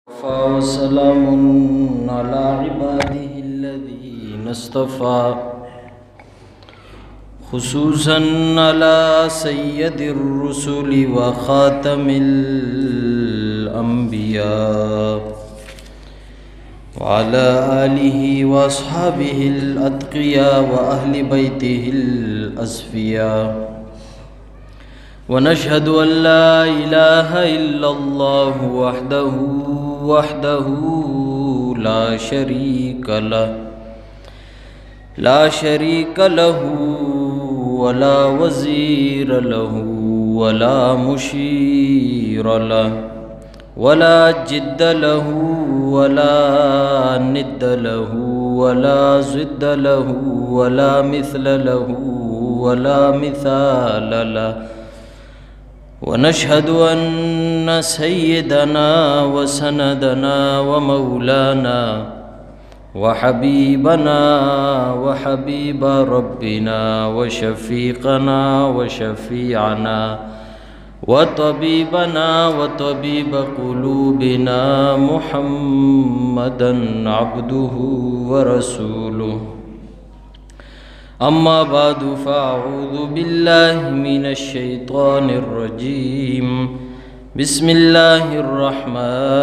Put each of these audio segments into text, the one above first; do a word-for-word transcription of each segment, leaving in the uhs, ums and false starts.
وسلام على عباده الذين اصطفى خصوصا على سيد الرسل وخاتم الأنبياء وعلى آله وأصحابه الأتقياء وأهل بيته الأصفياء ونشهد أن لا إله إلا الله وحده وحده لا شريك له لا شريك له ولا وزير له ولا مشير له ولا جد له ولا ند له ولا ضد له ولا مثل له ولا مثال له ونشهد أن سيدنا وسندنا ومولانا وحبيبنا وحبيب ربنا وشفيقنا وشفيعنا وطبيبنا وطبيب قلوبنا محمدا عبده ورسوله. أما بعد فأعوذ بالله من الشيطان الرجيم. بسم الله الرحمن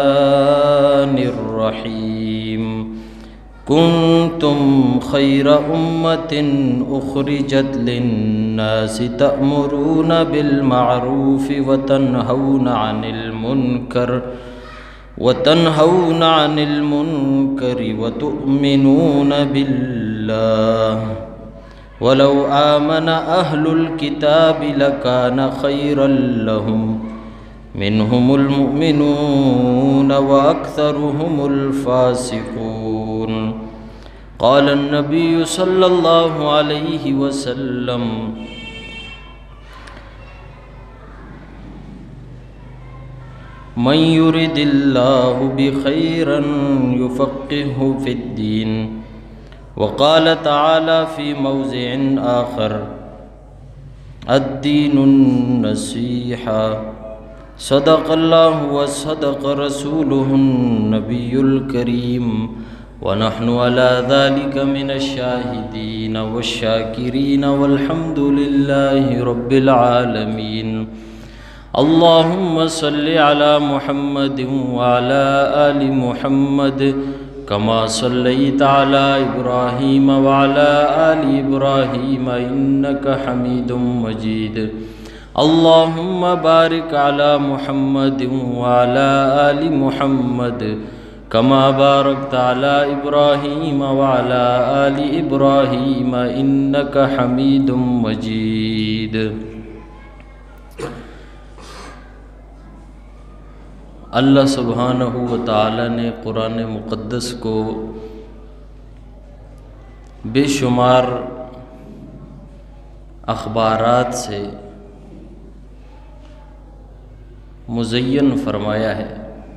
الرحيم. كنتم خير أمة أخرجت للناس تأمرون بالمعروف وتنهون عن المنكر وتنهون عن المنكر وتؤمنون بالله ولو آمن أهل الكتاب لكان خيرا لهم منهم المؤمنون وأكثرهم الفاسقون. قال النبي صلى الله عليه وسلم: من يرد الله بخيرا يفقهه في الدين. وقال تعالى في موضع آخر: الدين النصيحة. صدق الله وصدق رسوله النبي الكريم ونحن على ذلك من الشاهدين والشاكرين والحمد لله رب العالمين. اللهم صل على محمد وعلى آل محمد كما صليت على إبراهيم وعلى آل إبراهيم إنك حميد مجيد. اللهم بارك على محمد وعلى آل محمد كما باركت على إبراهيم وعلى آل إبراهيم إنك حميد مجيد. اللہ سبحانہ و تعالی نے قرآن مقدس کو بے شمار اخبارات سے مزین فرمایا ہے.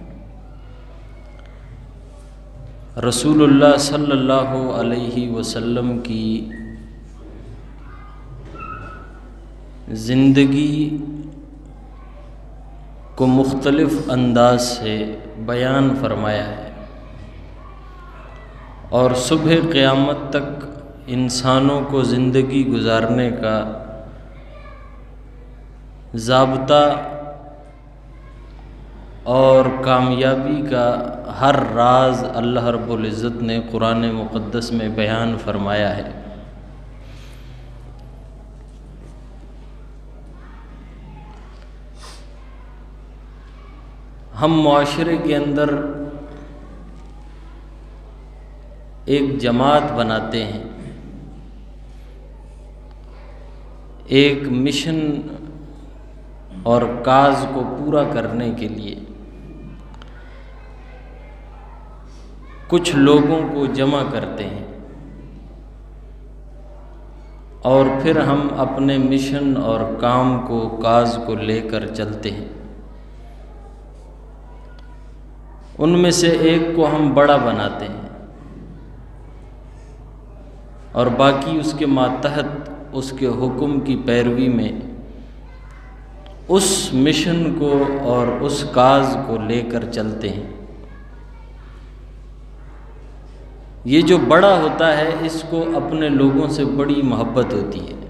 رسول اللہ صلی اللہ علیہ وسلم کی زندگی کو مختلف انداز سے بیان فرمایا ہے اور صبح قیامت تک انسانوں کو زندگی گزارنے کا ضابطہ اور کامیابی کا ہر راز اللہ رب العزت نے قرآن مقدس میں بیان فرمایا ہے. ہم معاشرے کے اندر ایک جماعت بناتے ہیں، ایک مشن اور کاز کو پورا کرنے کے لیے کچھ لوگوں کو جمع کرتے ہیں اور پھر ہم اپنے مشن اور کام کو کاز کو لے کر چلتے ہیں. ان میں سے ایک کو ہم بڑا بناتے ہیں اور باقی اس کے ماتحت اس کے حکم کی پیروی میں اس مشن کو اور اس کاز کو لے کر چلتے ہیں. یہ جو بڑا ہوتا ہے اس کو اپنے لوگوں سے بڑی محبت ہوتی ہے،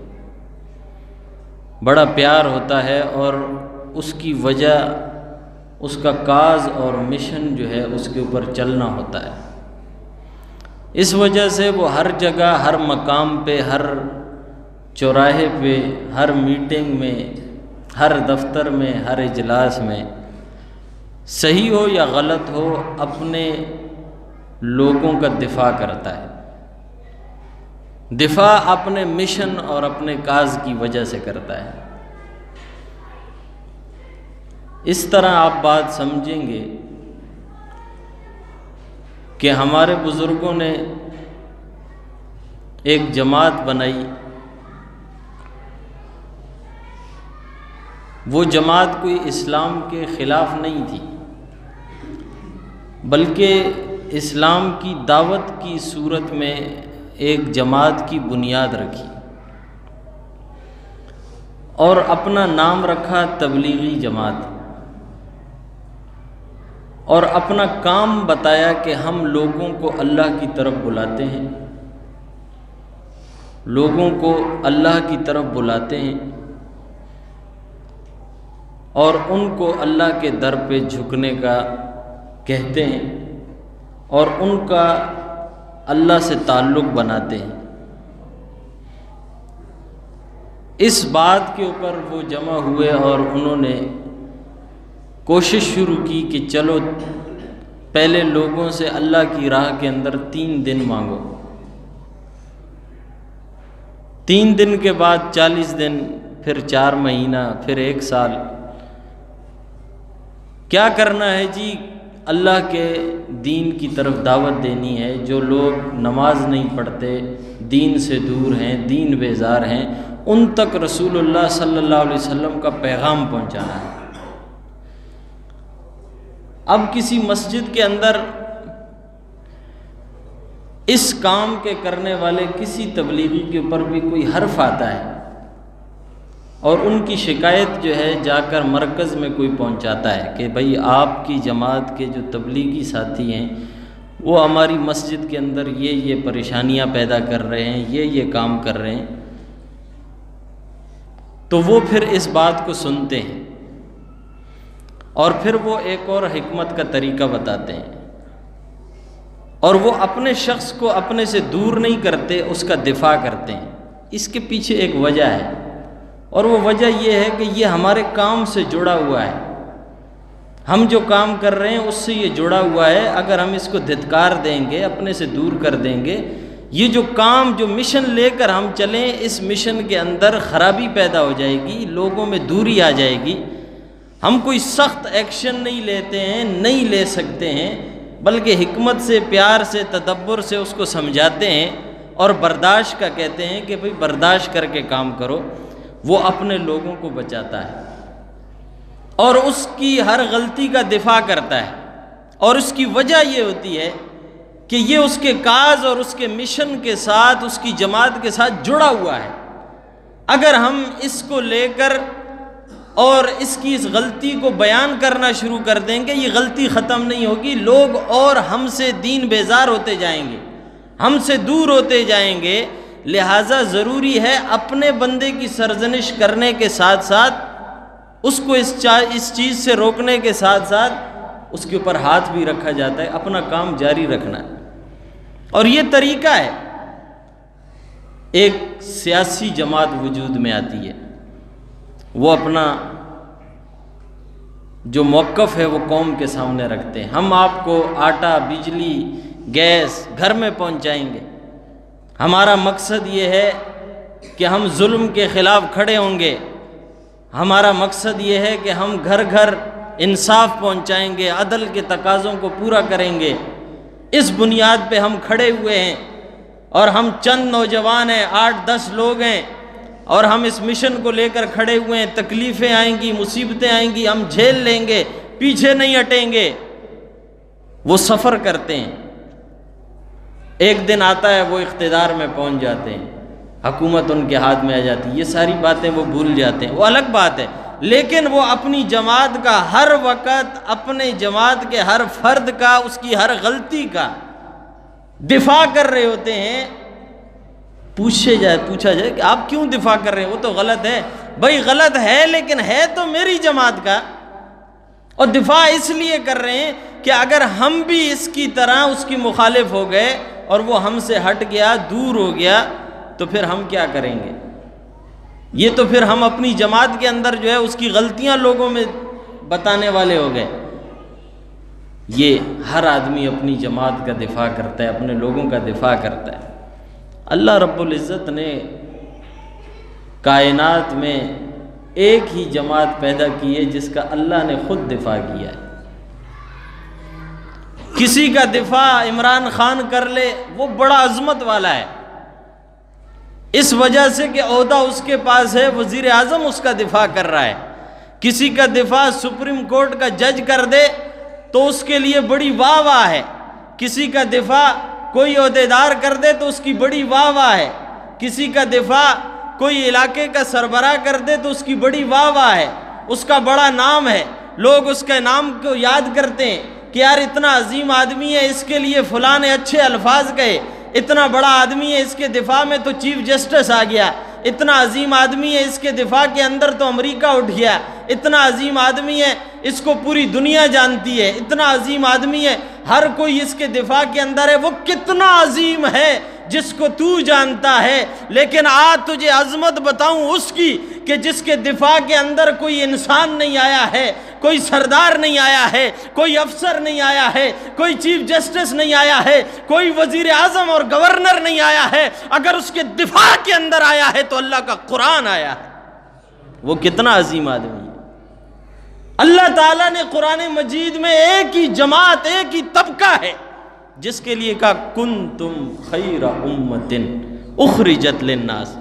بڑا پیار ہوتا ہے، اور اس کی وجہ اس کا کاز اور مشن جو ہے اس کے اوپر چلنا ہوتا ہے۔ اس وجہ سے وہ ہر جگہ، ہر مقام پہ، ہر چوراہے پہ، ہر میٹنگ میں، ہر دفتر میں، ہر اجلاس میں، صحیح ہو یا غلط ہو، اپنے لوگوں کا دفاع کرتا ہے۔ دفاع اپنے مشن اور اپنے کاز کی وجہ سے کرتا ہے۔ اس طرح آپ بات سمجھیں گے کہ ہمارے بزرگوں نے ایک جماعت بنائی، وہ جماعت کوئی اسلام کے خلاف نہیں تھی، بلکہ اسلام کی دعوت کی صورت میں ایک جماعت کی بنیاد رکھی اور اپنا نام رکھا تبلیغی جماعت، اور اپنا کام بتایا کہ ہم لوگوں کو اللہ کی طرف بلاتے ہیں، لوگوں کو اللہ کی طرف بلاتے ہیں، اور ان کو اللہ کے در پہ جھکنے کا کہتے ہیں، اور ان کا اللہ سے تعلق بناتے ہیں۔ اس بات کے اوپر وہ جمع ہوئے اور انہوں نے کوشش شروع کی کہ چلو پہلے لوگوں سے اللہ کی راہ کے اندر تین دن مانگو، تین دن کے بعد چالیس دن، پھر چار مہینہ، پھر ایک سال۔ کیا کرنا ہے جی؟ اللہ کے دین کی طرف دعوت دینی ہے۔ جو لوگ نماز نہیں پڑھتے، دین سے دور ہیں، دین بیزار ہیں، ان تک رسول اللہ صلی اللہ علیہ وسلم کا پیغام پہنچانا ہے۔ اب کسی مسجد کے اندر اس کام کے کرنے والے کسی تبلیغی کے اوپر بھی کوئی حرف آتا ہے اور ان کی شکایت جو ہے جا کر مرکز میں کوئی پہنچاتا ہے کہ بھئی آپ کی جماعت کے جو تبلیغی ساتھی ہیں وہ ہماری مسجد کے اندر یہ یہ پریشانیاں پیدا کر رہے ہیں، یہ یہ کام کر رہے ہیں، تو وہ پھر اس بات کو سنتے ہیں اور پھر وہ ایک اور حکمت کا طریقہ بتاتے ہیں، اور وہ اپنے شخص کو اپنے سے دور نہیں کرتے، اس کا دفاع کرتے ہیں۔ اس کے پیچھے ایک وجہ ہے، اور وہ وجہ یہ ہے کہ یہ ہمارے کام سے جڑا ہوا ہے، ہم جو کام کر رہے ہیں اس سے یہ جڑا ہوا ہے۔ اگر ہم اس کو دھتکار دیں گے، اپنے سے دور کر دیں گے، یہ جو کام، جو مشن لے کر ہم چلیں، اس مشن کے اندر خرابی پیدا ہو جائے گی، لوگوں میں دوری آ جائے گی۔ ہم کوئی سخت ایکشن نہیں لیتے ہیں، نہیں لے سکتے ہیں، بلکہ حکمت سے، پیار سے، تدبر سے اس کو سمجھاتے ہیں اور برداشت کا کہتے ہیں کہ بھئی برداشت کر کے کام کرو۔ وہ اپنے لوگوں کو بچاتا ہے اور اس کی ہر غلطی کا دفاع کرتا ہے، اور اس کی وجہ یہ ہوتی ہے کہ یہ اس کے کاز اور اس کے مشن کے ساتھ، اس کی جماعت کے ساتھ جڑا ہوا ہے۔ اگر ہم اس کو لے کر اور اس کی اس غلطی کو بیان کرنا شروع کر دیں گے، یہ غلطی ختم نہیں ہوگی، لوگ اور ہم سے دین بیزار ہوتے جائیں گے، ہم سے دور ہوتے جائیں گے۔ لہٰذا ضروری ہے اپنے بندے کی سرزنش کرنے کے ساتھ ساتھ اس کو اس اس چیز سے روکنے کے ساتھ ساتھ اس کے اوپر ہاتھ بھی رکھا جاتا ہے، اپنا کام جاری رکھنا ہے۔ اور یہ طریقہ ہے۔ ایک سیاسی جماعت وجود میں آتی ہے، وہ اپنا جو موقف ہے وہ قوم کے سامنے رکھتے ہیں، ہم آپ کو آٹا، بجلی، گیس گھر میں پہنچائیں گے، ہمارا مقصد یہ ہے کہ ہم ظلم کے خلاف کھڑے ہوں گے، ہمارا مقصد یہ ہے کہ ہم گھر گھر انصاف پہنچائیں گے، عدل کے تقاضوں کو پورا کریں گے۔ اس بنیاد پہ ہم کھڑے ہوئے ہیں، اور ہم چند نوجوان ہیں، آٹھ دس لوگ ہیں، اور ہم اس مشن کو لے کر کھڑے ہوئے ہیں۔ تکلیفیں آئیں گی، مصیبتیں آئیں گی، ہم جھیل لیں گے، پیچھے نہیں ہٹیں گے۔ وہ سفر کرتے ہیں، ایک دن آتا ہے وہ اقتدار میں پہنچ جاتے ہیں، حکومت ان کے ہاتھ میں آ جاتی ہے، یہ ساری باتیں وہ بھول جاتے ہیں، وہ الگ بات ہے۔ لیکن وہ اپنی جماعت کا ہر وقت، اپنے جماعت کے ہر فرد کا، اس کی ہر غلطی کا دفاع کر رہے ہوتے ہیں، پوچھے جائے پوچھا جائے کہ آپ کیوں دفاع کر رہے ہیں؟ وہ تو غلط ہے۔ بھائی غلط ہے، لیکن ہے تو میری جماعت کا، اور دفاع اس لیے کر رہے ہیں کہ اگر ہم بھی اس کی طرح اس کی مخالف ہو گئے اور وہ ہم سے ہٹ گیا، دور ہو گیا، تو پھر ہم کیا کریں گے؟ یہ تو پھر ہم اپنی جماعت کے اندر جو ہے اس کی غلطیاں لوگوں میں بتانے والے ہو گئے۔ یہ ہر آدمی اپنی جماعت کا دفاع کرتا ہے، اپنے لوگوں کا دفاع کرتا ہے۔ اللہ رب العزت نے کائنات میں ایک ہی جماعت پیدا کی ہے جس کا اللہ نے خود دفاع کیا ہے۔ کسی کا دفاع عمران خان کر لے وہ بڑا عظمت والا ہے، اس وجہ سے کہ عہدہ اس کے پاس ہے، وزیر اعظم اس کا دفاع کر رہا ہے۔ کسی کا دفاع سپریم کورٹ کا جج کر دے تو اس کے لیے بڑی واہ واہ ہے، کسی کا دفاع کوئی عہدیدار کر دے تو اس کی بڑی واہ واہ ہے، کسی کا دفاع کوئی علاقے کا سربراہ کر دے تو اس کی بڑی واہ واہ ہے، اس کا بڑا نام ہے، لوگ اس کے نام کو یاد کرتے ہیں کہ یار اتنا عظیم آدمی ہے، اس کے لیے فلاں نے اچھے الفاظ کہے، اتنا بڑا آدمی ہے، اس کے دفاع میں تو چیف جسٹس آ گیا، اتنا عظیم آدمی ہے، اس کے دفاع کے اندر تو امریکہ اٹھ گیا، اتنا عظیم آدمی ہے، اس کو پوری دنیا جانتی ہے، اتنا عظیم آدمی ہے، ہر کوئی اس کے دفاع کے اندر ہے۔ وہ کتنا عظیم ہے جس کو تو جانتا ہے، لیکن آج تجھے عظمت بتاؤں اس کی کہ جس کے دفاع کے اندر کوئی انسان نہیں آیا ہے، کوئی سردار نہیں آیا ہے، کوئی افسر نہیں آیا ہے، کوئی چیف جسٹس نہیں آیا ہے، کوئی وزیر اعظم اور گورنر نہیں آیا ہے، اگر اس کے دفاع کے اندر آیا ہے تو اللہ کا قرآن آیا ہے۔ وہ کتنا عظیم آدمی ہے۔ اللہ تعالیٰ نے قرآن مجید میں ایک ہی جماعت، ایک ہی طبقہ ہے جس کے لیے کہا کنتم خیر امت اخرجت للناس۔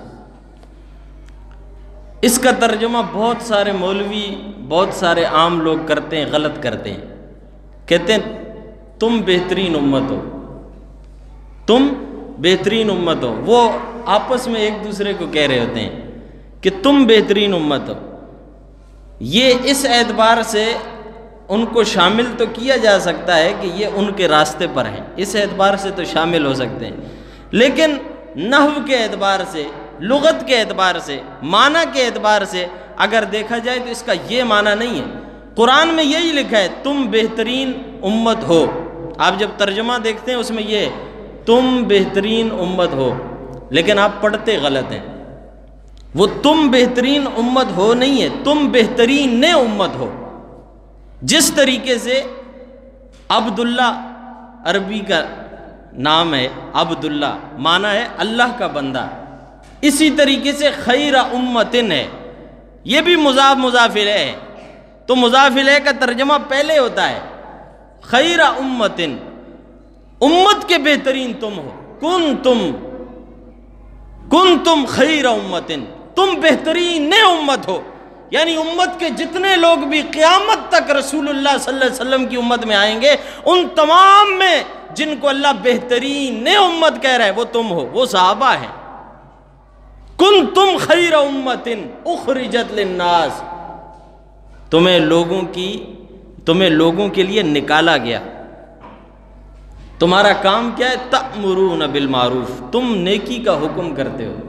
اس کا ترجمہ بہت سارے مولوی، بہت سارے عام لوگ کرتے ہیں، غلط کرتے ہیں، کہتے ہیں تم بہترین امت ہو، تم بہترین امت ہو۔ وہ آپس میں ایک دوسرے کو کہہ رہے ہوتے ہیں کہ تم بہترین امت ہو۔ یہ اس اعتبار سے ان کو شامل تو کیا جا سکتا ہے کہ یہ ان کے راستے پر ہیں، اس اعتبار سے تو شامل ہو سکتے ہیں، لیکن نحو کے اعتبار سے، لغت کے اعتبار سے، معنی کے اعتبار سے اگر دیکھا جائے تو اس کا یہ معنی نہیں ہے۔ قرآن میں یہی لکھا ہے تم بہترین امت ہو، آپ جب ترجمہ دیکھتے ہیں اس میں یہ تم بہترین امت ہو، لیکن آپ پڑھتے غلط ہیں۔ وہ تم بہترین امت ہو نہیں ہے، تم بہترین نے امت ہو۔ جس طریقے سے عبداللہ عربی کا نام ہے، عبداللہ معنی ہے اللہ کا بندہ، اسی طریقے سے خیر امتن ہے، یہ بھی مضاف مضاف الیہ ہے، تو مضاف الیہ کا ترجمہ پہلے ہوتا ہے۔ خیر امتن، امت کے بہترین تم ہو، کن تم کن تم خیر امتن، تم بہترین نے امت ہو، یعنی امت کے جتنے لوگ بھی قیامت تک رسول اللہ صلی اللہ علیہ وسلم کی امت میں آئیں گے، ان تمام میں جن کو اللہ بہترین نے امت کہہ رہا ہے وہ تم ہو، وہ صحابہ ہیں۔ کن تم خیر امت اخرجت للناس، تمہیں لوگوں کی تمہیں لوگوں کے لیے نکالا گیا، تمہارا کام کیا ہے؟ تأمرون بالمعروف، تم نیکی کا حکم کرتے ہو،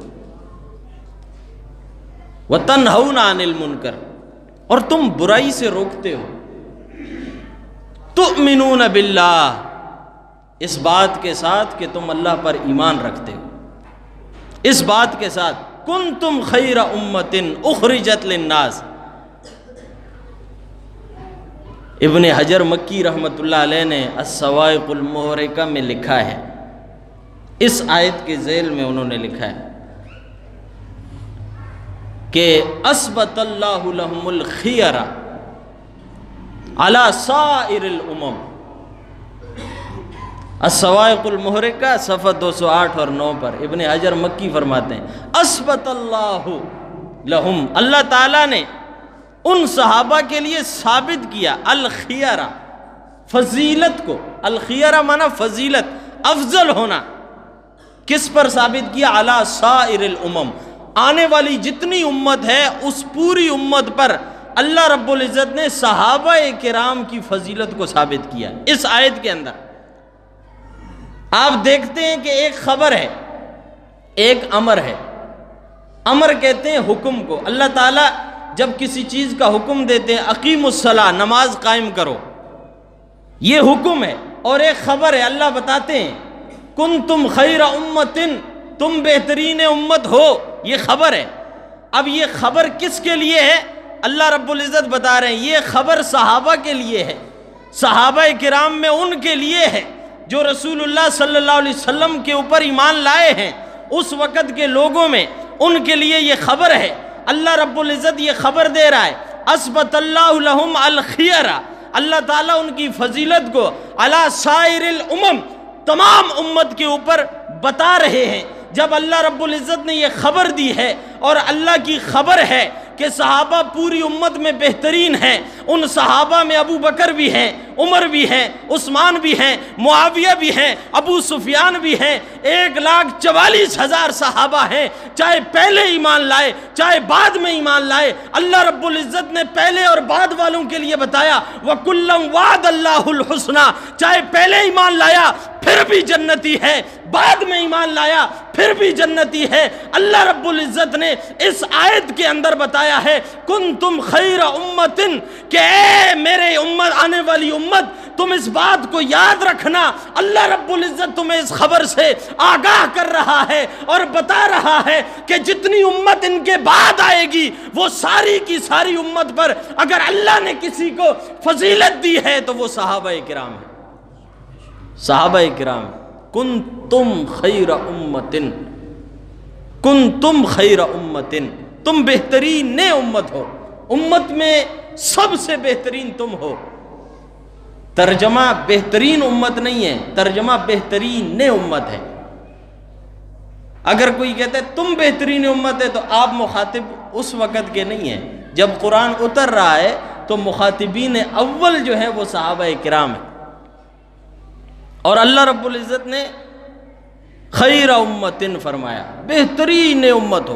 وَتَنْهَوْنَ عَنِ الْمُنْكَرِ، اور تم برائی سے روکتے ہو، تُؤْمِنُونَ بِاللَّهِ، اس بات کے ساتھ کہ تم اللہ پر ایمان رکھتے ہو، اس بات کے ساتھ كُنْتُمْ خَيْرَ أُمَّةٍ أُخْرِجَتْ لِلنَّاسِ۔ ابن حجر مکی رحمۃ اللہ علیہ نے الصواعق المحرقہ میں لکھا ہے، اس آیت کے ذیل میں انہوں نے لکھا ہے کہ اثبت اللہ لہم الخیرہ علی سائر الامم۔ الصواعق المحرقہ صفحہ دو سو آٹھ اور نو پر ابن حجر مکی فرماتے ہیں اثبت اللہ لہم، اللہ تعالیٰ نے ان صحابہ کے لیے ثابت کیا الخیرہ، فضیلت کو، الخیرہ معنی فضیلت، افضل ہونا، کس پر ثابت کیا؟ علی سائر الامم، آنے والی جتنی امت ہے اس پوری امت پر اللہ رب العزت نے صحابہ کرام کی فضیلت کو ثابت کیا اس آیت کے اندر۔ آپ دیکھتے ہیں کہ ایک خبر ہے، ایک امر ہے۔ امر کہتے ہیں حکم کو۔ اللہ تعالیٰ جب کسی چیز کا حکم دیتے ہیں، اقیم الصلاۃ، نماز قائم کرو، یہ حکم ہے۔ اور ایک خبر ہے، اللہ بتاتے ہیں کنتم خیر امۃ، تم بہترین امت ہو، یہ خبر ہے۔ اب یہ خبر کس کے لیے ہے؟ اللہ رب العزت بتا رہے ہیں یہ خبر صحابہ کے لیے ہے، صحابہ کرام میں ان کے لیے ہے جو رسول اللہ صلی اللہ علیہ وسلم کے اوپر ایمان لائے ہیں، اس وقت کے لوگوں میں ان کے لیے یہ خبر ہے۔ اللہ رب العزت یہ خبر دے رہا ہے، اثبت اللہ لہم الخیرہ، اللہ تعالیٰ ان کی فضیلت کو علی سائر الامم، تمام امت کے اوپر بتا رہے ہیں۔ جب اللہ رب العزت نے یہ خبر دی ہے، اور اللہ کی خبر ہے کہ صحابہ پوری امت میں بہترین ہیں، ان صحابہ میں ابو بکر بھی ہیں، عمر بھی ہیں، عثمان بھی ہیں، معاویہ بھی ہیں، ابو سفیان بھی ہیں، ایک لاکھ چوالیس ہزار صحابہ ہیں، چاہے پہلے ایمان لائے چاہے بعد میں ایمان لائے۔ اللہ رب العزت نے پہلے اور بعد والوں کے لیے بتایا وَكُلًّا وَعَدَ اللَّهُ الْحُسْنَى، چاہے پہلے ایمان لایا پھر بھی جنتی ہے، بعد میں ایمان لایا پھر بھی جنتی ہے۔ اللہ رب العزت نے اس آیت کے اندر بتایا ہے کنتم خیر امت، کہ اے میرے امت، آنے والی امت، تم اس بات کو یاد رکھنا، اللہ رب العزت تمہیں اس خبر سے آگاہ کر رہا ہے اور بتا رہا ہے کہ جتنی امت ان کے بعد آئے گی وہ ساری کی ساری امت پر اگر اللہ نے کسی کو فضیلت دی ہے تو وہ صحابہ کرام ہیں، صحابہ کرام۔ کنتم خیر امت، کنتم خیر امت، تم بہترین امت ہو، امت میں سب سے بہترین تم ہو۔ ترجمہ بہترین امت نہیں ہے، ترجمہ بہترین امت ہے۔ اگر کوئی کہتا ہے تم بہترین امت ہے تو آپ مخاطب اس وقت کے نہیں ہیں، جب قرآن اتر رہا ہے تو مخاطبین اول جو ہیں وہ صحابہ کرام ہیں۔ اور اللہ رب العزت نے خیر امت فرمایا، بہترین امت ہو،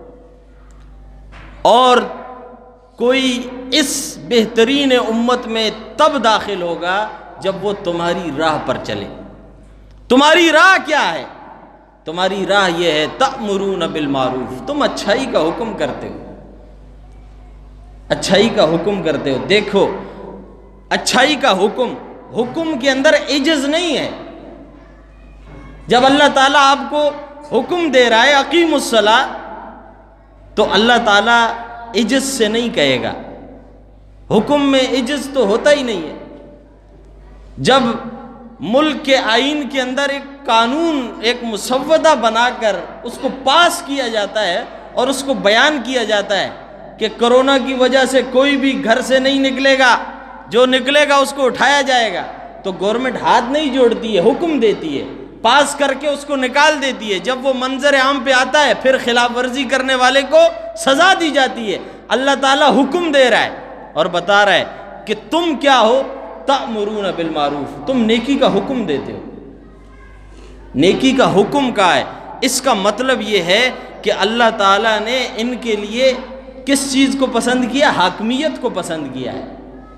اور کوئی اس بہترین امت میں تب داخل ہوگا جب وہ تمہاری راہ پر چلے۔ تمہاری راہ کیا ہے؟ تمہاری راہ یہ ہے تأمرون بالمعروف، تم اچھائی کا حکم کرتے ہو، اچھائی کا حکم کرتے ہو۔ دیکھو اچھائی کا حکم، حکم کے اندر عجز نہیں ہے۔ جب اللہ تعالیٰ آپ کو حکم دے رہا ہے اقیم الصلاۃ، تو اللہ تعالیٰ عجز سے نہیں کہے گا، حکم میں عجز تو ہوتا ہی نہیں ہے۔ جب ملک کے آئین کے اندر ایک قانون، ایک مسودہ بنا کر اس کو پاس کیا جاتا ہے اور اس کو بیان کیا جاتا ہے کہ کرونا کی وجہ سے کوئی بھی گھر سے نہیں نکلے گا، جو نکلے گا اس کو اٹھایا جائے گا، تو گورنمنٹ ہاتھ نہیں جوڑتی ہے، حکم دیتی ہے، پاس کر کے اس کو نکال دیتی ہے۔ جب وہ منظر عام پہ آتا ہے پھر خلاف ورزی کرنے والے کو سزا دی جاتی ہے۔ اللہ تعالیٰ حکم دے رہا ہے اور بتا رہا ہے کہ تم کیا ہو، تأمرون بالمعروف، تم نیکی کا حکم دیتے ہو۔ نیکی کا حکم کا ہے، اس کا مطلب یہ ہے کہ اللہ تعالیٰ نے ان کے لیے کس چیز کو پسند کیا؟ حاکمیت کو پسند کیا ہے۔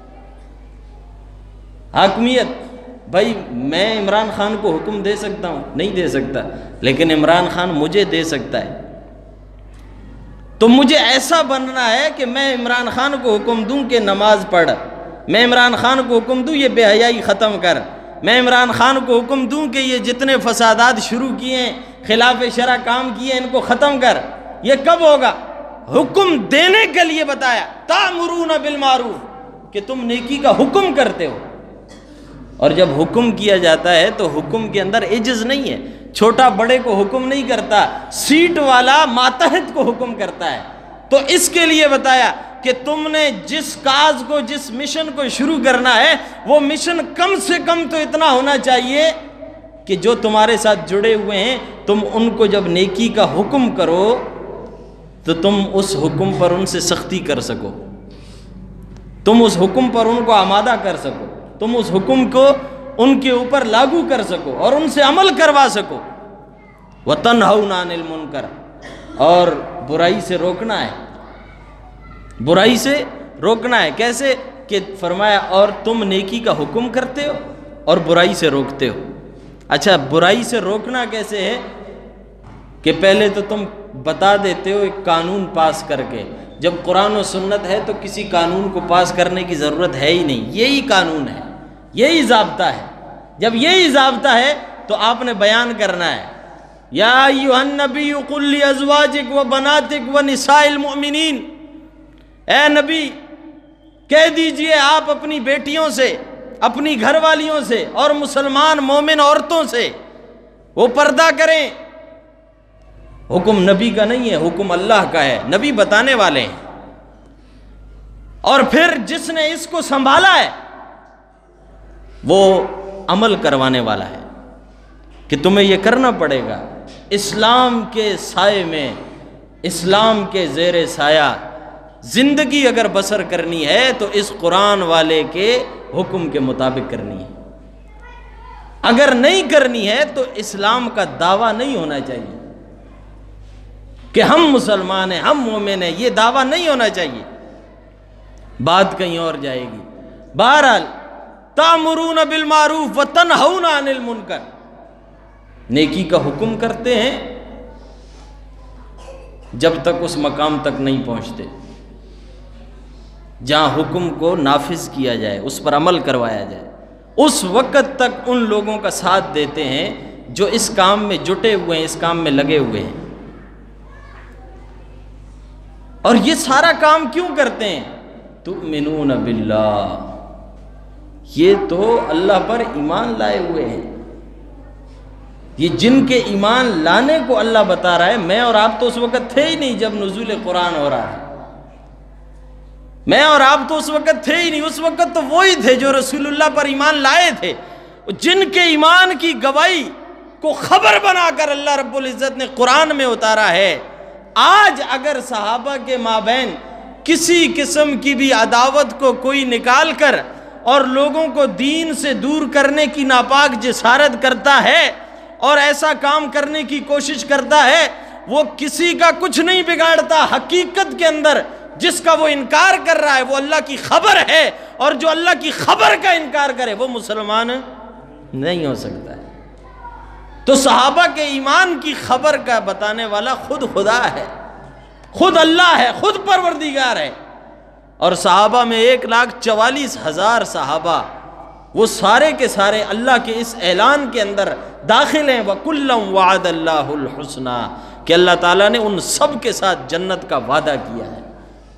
حاکمیت، بھائی میں عمران خان کو حکم دے سکتا ہوں؟ نہیں دے سکتا، لیکن عمران خان مجھے دے سکتا ہے۔ تو مجھے ایسا بننا ہے کہ میں عمران خان کو حکم دوں کہ نماز پڑھ، میں عمران خان کو حکم دوں یہ بے حیائی ختم کر، میں عمران خان کو حکم دوں کہ یہ جتنے فسادات شروع کیے ہیں، خلاف شرع کام کیے ہیں، ان کو ختم کر۔ یہ کب ہوگا؟ حکم دینے کے لیے بتایا، تأمرون بالمعروف، کہ تم نیکی کا حکم کرتے ہو۔ اور جب حکم کیا جاتا ہے تو حکم کے اندر عجز نہیں ہے، چھوٹا بڑے کو حکم نہیں کرتا، سیٹ والا ماتحت کو حکم کرتا ہے۔ تو اس کے لیے بتایا کہ تم نے جس کاز کو، جس مشن کو شروع کرنا ہے، وہ مشن کم سے کم تو اتنا ہونا چاہیے کہ جو تمہارے ساتھ جڑے ہوئے ہیں تم ان کو جب نیکی کا حکم کرو تو تم اس حکم پر ان سے سختی کر سکو، تم اس حکم پر ان کو آمادہ کر سکو، تم اس حکم کو ان کے اوپر لاگو کر سکو اور ان سے عمل کروا سکو۔ وَتَنْهَوْنَ عَنِ الْمُنْكَرِ، اور برائی سے روکنا ہے، برائی سے روکنا ہے۔ کیسے؟ کہ فرمایا اور تم نیکی کا حکم کرتے ہو اور برائی سے روکتے ہو۔ اچھا برائی سے روکنا کیسے ہے کہ پہلے تو تم بتا دیتے ہو ایک قانون پاس کر کے، جب قرآن و سنت ہے تو کسی قانون کو پاس کرنے کی ضرورت ہے ہی نہیں، یہی قانون ہے، یہی ضابطہ ہے۔ جب یہی ضابطہ ہے تو آپ نے بیان کرنا ہے، یا ایھا النبی قل لازواجک و بناتک و نساء المؤمنین، اے نبی کہہ دیجئے آپ اپنی بیٹیوں سے، اپنی گھر والیوں سے اور مسلمان مومن عورتوں سے وہ پردہ کریں۔ حکم نبی کا نہیں ہے، حکم اللہ کا ہے، نبی بتانے والے ہیں۔ اور پھر جس نے اس کو سنبھالا ہے وہ عمل کروانے والا ہے کہ تمہیں یہ کرنا پڑے گا۔ اسلام کے سائے میں، اسلام کے زیر سایہ زندگی اگر بسر کرنی ہے تو اس قرآن والے کے حکم کے مطابق کرنی ہے۔ اگر نہیں کرنی ہے تو اسلام کا دعویٰ نہیں ہونا چاہیے کہ ہم مسلمان ہیں، ہم مومن ہیں، یہ دعویٰ نہیں ہونا چاہیے، بات کہیں اور جائے گی۔ بہرحال تأمرون بالمعروف وتنہون عن المنکر، نیکی کا حکم کرتے ہیں جب تک اس مقام تک نہیں پہنچتے جہاں حکم کو نافذ کیا جائے، اس پر عمل کروایا جائے، اس وقت تک ان لوگوں کا ساتھ دیتے ہیں جو اس کام میں جٹے ہوئے ہیں، اس کام میں لگے ہوئے ہیں۔ اور یہ سارا کام کیوں کرتے ہیں؟ تؤمنون باللہ، یہ تو اللہ پر ایمان لائے ہوئے ہیں۔ یہ جن کے ایمان لانے کو اللہ بتا رہا ہے، میں اور آپ تو اس وقت تھے ہی نہیں جب نزول قرآن ہو رہا ہے، میں اور آپ تو اس وقت تھے ہی نہیں، اس وقت تو وہی تھے جو رسول اللہ پر ایمان لائے تھے، جن کے ایمان کی گواہی کو خبر بنا کر اللہ رب العزت نے قرآن میں اتارا ہے۔ آج اگر صحابہ کے مابین کسی قسم کی بھی عداوت کو کوئی نکال کر اور لوگوں کو دین سے دور کرنے کی ناپاک جسارت کرتا ہے اور ایسا کام کرنے کی کوشش کرتا ہے، وہ کسی کا کچھ نہیں بگاڑتا۔ حقیقت کے اندر جس کا وہ انکار کر رہا ہے وہ اللہ کی خبر ہے، اور جو اللہ کی خبر کا انکار کرے وہ مسلمان نہیں ہو سکتا ہے۔ تو صحابہ کے ایمان کی خبر کا بتانے والا خود خدا ہے، خود اللہ ہے، خود پروردگار ہے۔ اور صحابہ میں ایک لاکھ چوالیس ہزار صحابہ، وہ سارے کے سارے اللہ کے اس اعلان کے اندر داخل ہیں، وَكُلًّا وَعَدَ اللَّهُ الْحُسْنَى، کہ اللہ تعالیٰ نے ان سب کے ساتھ جنت کا وعدہ کیا ہے۔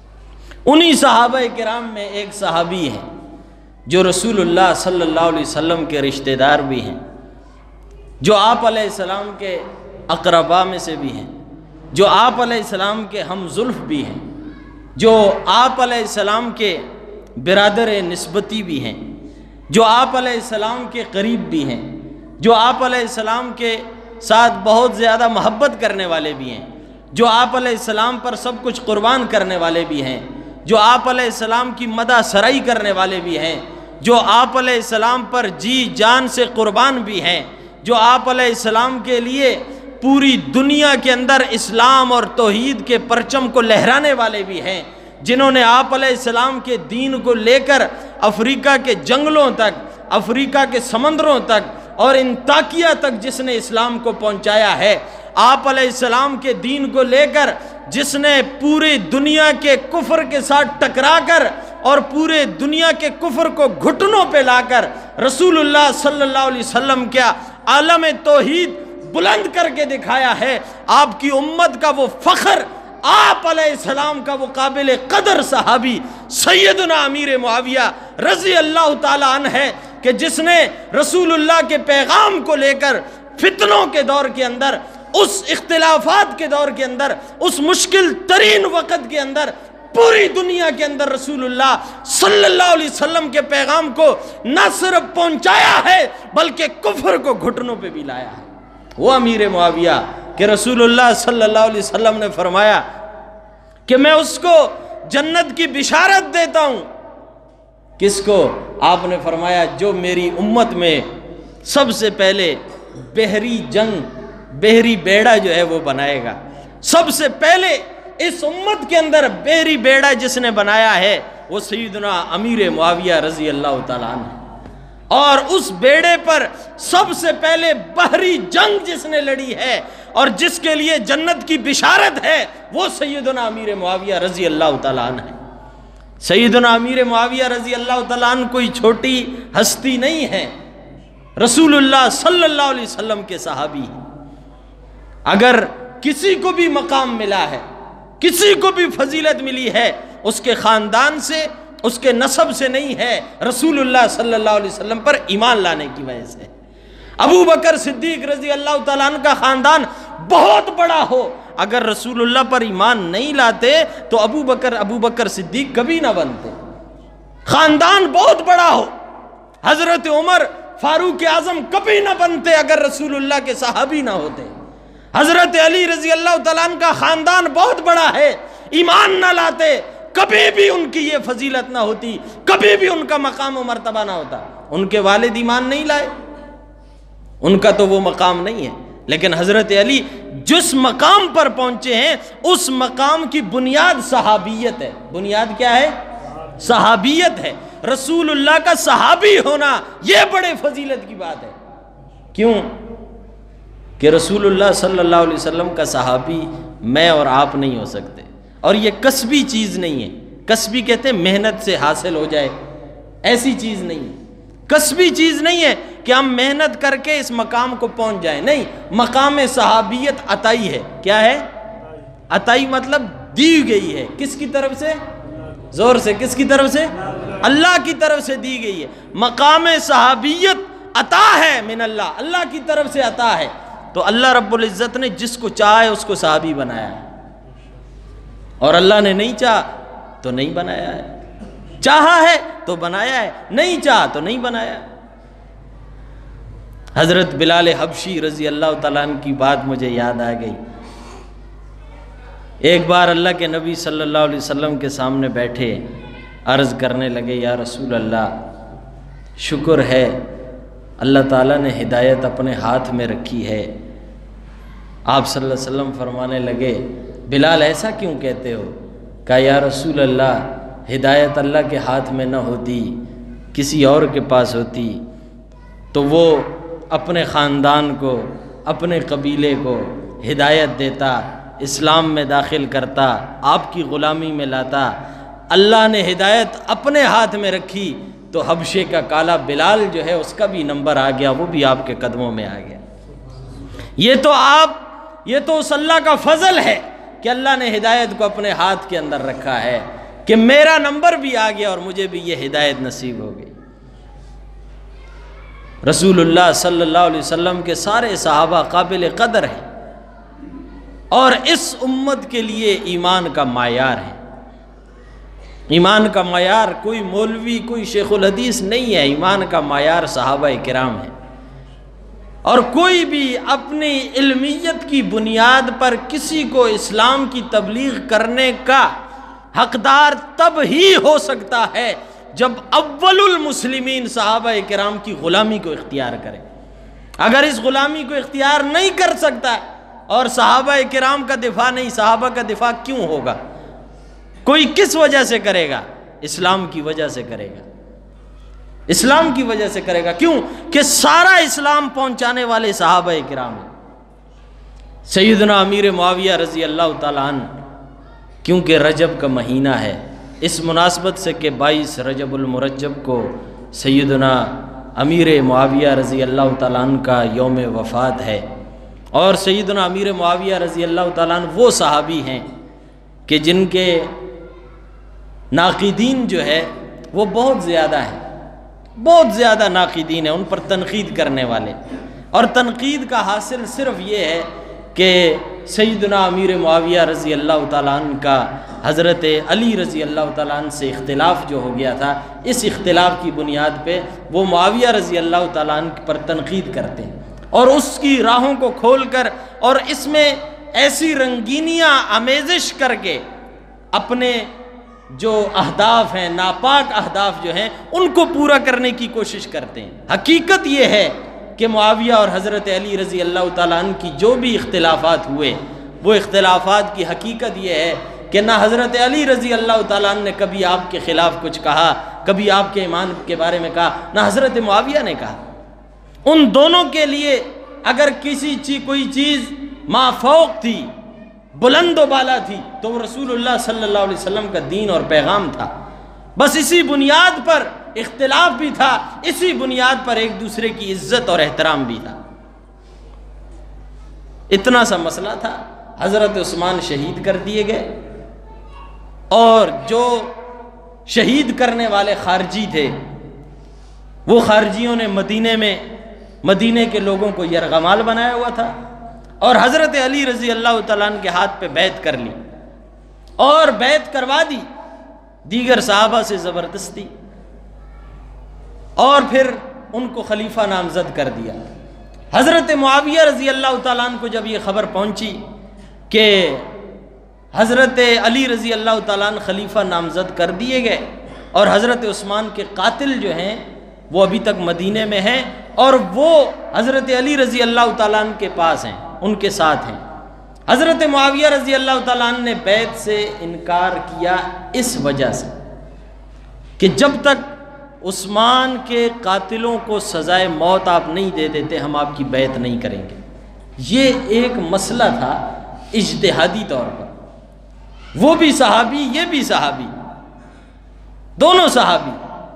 انہی صحابہ کرام میں ایک صحابی ہیں جو رسول اللہ صلی اللہ علیہ وسلم کے رشتہ دار بھی ہیں، جو آپ علیہ السلام کے اقرباء میں سے بھی ہیں، جو آپ علیہ السلام کے ہم زلف بھی ہیں، جو آپ علیہ السلام کے برادر نسبتی بھی ہیں، جو آپ علیہ السلام کے قریب بھی ہیں، جو آپ علیہ السلام کے ساتھ بہت زیادہ محبت کرنے والے بھی ہیں، جو آپ علیہ السلام پر سب کچھ قربان کرنے والے بھی ہیں، جو آپ علیہ السلام کی مدح سرائی کرنے والے بھی ہیں، جو آپ علیہ السلام پر جی جان سے قربان بھی ہیں، جو آپ علیہ السلام کے لیے پوری دنیا کے اندر اسلام اور توحید کے پرچم کو لہرانے والے بھی ہیں، جنہوں نے آپ علیہ السلام کے دین کو لے کر افریقہ کے جنگلوں تک، افریقہ کے سمندروں تک اور انطاکیہ تک جس نے اسلام کو پہنچایا ہے، آپ علیہ السلام کے دین کو لے کر جس نے پوری دنیا کے کفر کے ساتھ ٹکرا کر اور پورے دنیا کے کفر کو گھٹنوں پہ لا کر رسول اللہ صلی اللہ علیہ وسلم کیا عالم توحید بلند کر کے دکھایا ہے، آپ کی امت کا وہ فخر، آپ علیہ السلام کا وہ قابل قدر صحابی سیدنا امیر معاویہ رضی اللہ تعالیٰ عنہ ہے کہ جس نے رسول اللہ کے پیغام کو لے کر فتنوں کے دور کے اندر، اس اختلافات کے دور کے اندر، اس مشکل ترین وقت کے اندر پوری دنیا کے اندر رسول اللہ صلی اللہ علیہ وسلم کے پیغام کو نہ صرف پہنچایا ہے بلکہ کفر کو گھٹنوں پہ بھی لایا ہے۔ وہ امیر معاویہ کہ رسول اللہ صلی اللہ علیہ وسلم نے فرمایا کہ میں اس کو جنت کی بشارت دیتا ہوں۔ کس کو؟ آپ نے فرمایا جو میری امت میں سب سے پہلے بحری جنگ، بحری بیڑا جو ہے وہ بنائے گا، سب سے پہلے اس امت کے اندر بحری بیڑا جس نے بنایا ہے وہ سیدنا امیر معاویہ رضی اللہ تعالیٰ عنہ۔ اور اس بیڑے پر سب سے پہلے بحری جنگ جس نے لڑی ہے اور جس کے لیے جنت کی بشارت ہے وہ سیدنا امیر معاویہ رضی اللہ تعالیٰ عنہ ہے۔ سیدنا امیر معاویہ رضی اللہ تعالیٰ عنہ کوئی چھوٹی ہستی نہیں ہے، رسول اللہ صلی اللہ علیہ وسلم کے صحابی ہیں۔ اگر کسی کو بھی مقام ملا ہے، کسی کو بھی فضیلت ملی ہے، اس کے خاندان سے، اس کے نسب سے نہیں ہے، رسول اللہ صلی اللہ علیہ وسلم پر ایمان لانے کی وجہ سے۔ ابو بکر صدیق رضی اللہ تعالیٰ عنہ کا خاندان بہت بڑا ہو، اگر رسول اللہ پر ایمان نہیں لاتے تو ابو بکر ابو بکر صدیق کبھی نہ بنتے۔ خاندان بہت بڑا ہو، حضرت عمر فاروق اعظم کبھی نہ بنتے اگر رسول اللہ کے صحابی نہ ہوتے۔ حضرت علی رضی اللہ تعالیٰ عنہ کا خاندان بہت بڑا ہے، ایمان نہ لاتے کبھی بھی ان کی یہ فضیلت نہ ہوتی، کبھی بھی ان کا مقام و مرتبہ نہ ہوتا۔ ان کے والد ایمان نہیں لائے، ان کا تو وہ مقام نہیں ہے، لیکن حضرت علی جس مقام پر پہنچے ہیں اس مقام کی بنیاد صحابیت ہے۔ بنیاد کیا ہے؟ صحابیت ہے۔ رسول اللہ کا صحابی ہونا یہ بڑے فضیلت کی بات ہے۔ کیوں؟ کہ رسول اللہ صلی اللہ علیہ وسلم کا صحابی میں اور آپ نہیں ہو سکتے، اور یہ کسبی چیز نہیں ہے۔ کسبی کہتے ہیں محنت سے حاصل ہو جائے، ایسی چیز نہیں ہے۔ کسبی چیز نہیں ہے کہ ہم محنت کر کے اس مقام کو پہنچ جائیں، نہیں، مقام صحابیت عطائی ہے۔ کیا ہے؟ عطائی مطلب دی گئی ہے۔ کس کی طرف سے؟ زور سے، کس کی طرف سے؟ اللہ کی طرف سے دی گئی ہے۔ مقام صحابیت عطا ہے من اللہ، اللہ کی طرف سے عطا ہے۔ تو اللہ رب العزت نے جس کو چاہا ہے اس کو صحابی بنایا ہے، اور اللہ نے نہیں چاہا تو نہیں بنایا ہے۔ چاہا ہے تو بنایا ہے، نہیں چاہا تو نہیں بنایا۔ حضرت بلال حبشی رضی اللہ تعالیٰ عنہ کی بات مجھے یاد آ گئی۔ ایک بار اللہ کے نبی صلی اللہ علیہ وسلم کے سامنے بیٹھے، عرض کرنے لگے، یا رسول اللہ، شکر ہے اللہ تعالیٰ نے ہدایت اپنے ہاتھ میں رکھی ہے۔ آپ صلی اللہ علیہ وسلم فرمانے لگے، بلال ایسا کیوں کہتے ہو؟ کہا، یا رسول اللہ، ہدایت اللہ کے ہاتھ میں نہ ہوتی، کسی اور کے پاس ہوتی تو وہ اپنے خاندان کو، اپنے قبیلے کو ہدایت دیتا، اسلام میں داخل کرتا، آپ کی غلامی میں لاتا۔ اللہ نے ہدایت اپنے ہاتھ میں رکھی تو حبشے کا کالا بلال جو ہے اس کا بھی نمبر آ گیا، وہ بھی آپ کے قدموں میں آ گیا۔ یہ تو آپ یہ تو اس اللہ کا فضل ہے کہ اللہ نے ہدایت کو اپنے ہاتھ کے اندر رکھا ہے کہ میرا نمبر بھی آ گیا اور مجھے بھی یہ ہدایت نصیب ہو گئی۔ رسول اللہ صلی اللہ علیہ وسلم کے سارے صحابہ قابل قدر ہیں اور اس امت کے لیے ایمان کا معیار ہے۔ ایمان کا معیار کوئی مولوی، کوئی شیخ الحدیث نہیں ہے، ایمان کا معیار صحابہ کرام ہے۔ اور کوئی بھی اپنی علمیت کی بنیاد پر کسی کو اسلام کی تبلیغ کرنے کا حقدار تب ہی ہو سکتا ہے جب اول المسلمین صحابہ کرام کی غلامی کو اختیار کرے۔ اگر اس غلامی کو اختیار نہیں کر سکتا اور صحابہ کرام کا دفاع نہیں، صحابہ کا دفاع کیوں ہوگا؟ کوئی کس وجہ سے کرے گا؟ اسلام کی وجہ سے کرے گا، اسلام کی وجہ سے کرے گا۔ کیوں؟ کہ سارا اسلام پہنچانے والے صحابہ کرام ہیں۔ سیدنا امیر معاویہ رضی اللہ تعالیٰ عنہ، کیونکہ رجب کا مہینہ ہے، اس مناسبت سے کہ بائیس رجب المرجب کو سیدنا امیر معاویہ رضی اللہ تعالیٰ عنہ کا یوم وفات ہے، اور سیدنا امیر معاویہ رضی اللہ تعالیٰ عنہ وہ صحابی ہیں کہ جن کے ناقدین جو ہے وہ بہت زیادہ ہیں، بہت زیادہ ناقدین ہیں، ان پر تنقید کرنے والے، اور تنقید کا حاصل صرف یہ ہے کہ سیدنا امیر معاویہ رضی اللہ تعالیٰ عنہ کا حضرت علی رضی اللہ تعالیٰ عنہ سے اختلاف جو ہو گیا تھا، اس اختلاف کی بنیاد پہ وہ معاویہ رضی اللہ تعالیٰ عنہ پر تنقید کرتے ہیں اور اس کی راہوں کو کھول کر اور اس میں ایسی رنگینیاں آمیزش کر کے اپنے جو اہداف ہیں، ناپاک اہداف جو ہیں، ان کو پورا کرنے کی کوشش کرتے ہیں۔ حقیقت یہ ہے کہ معاویہ اور حضرت علی رضی اللہ تعالیٰ عنہ کی جو بھی اختلافات ہوئے، وہ اختلافات کی حقیقت یہ ہے کہ نہ حضرت علی رضی اللہ تعالیٰ عنہ نے کبھی آپ کے خلاف کچھ کہا، کبھی آپ کے ایمان کے بارے میں کہا، نہ حضرت معاویہ نے کہا۔ ان دونوں کے لیے اگر کسی چیز کوئی چیز مافوق تھی، بلند و بالا تھی، تو وہ رسول اللہ صلی اللہ علیہ وسلم کا دین اور پیغام تھا۔ بس اسی بنیاد پر اختلاف بھی تھا، اسی بنیاد پر ایک دوسرے کی عزت اور احترام بھی تھا۔ اتنا سا مسئلہ تھا۔ حضرت عثمان شہید کر دیے گئے، اور جو شہید کرنے والے خارجی تھے وہ خارجیوں نے مدینے میں مدینے کے لوگوں کو یرغمال بنایا ہوا تھا، اور حضرت علی رضی اللہ تعالیٰ عنہ کے ہاتھ پہ بیعت کر لی اور بیعت کروا دی دیگر صحابہ سے زبردستی، اور پھر ان کو خلیفہ نامزد کر دیا۔ حضرت معاویہ رضی اللہ تعالیٰ عنہ کو جب یہ خبر پہنچی کہ حضرت علی رضی اللہ تعالیٰ عنہ خلیفہ نامزد کر دیے گئے، اور حضرت عثمان کے قاتل جو ہیں وہ ابھی تک مدینے میں ہیں، اور وہ حضرت علی رضی اللہ تعالیٰ عنہ کے پاس ہیں، ان کے ساتھ ہیں، حضرت معاویہ رضی اللہ تعالیٰ عنہ نے بیعت سے انکار کیا اس وجہ سے کہ جب تک عثمان کے قاتلوں کو سزائے موت آپ نہیں دے دیتے ہم آپ کی بیعت نہیں کریں گے۔ یہ ایک مسئلہ تھا اجتہادی طور پر، وہ بھی صحابی یہ بھی صحابی، دونوں صحابی،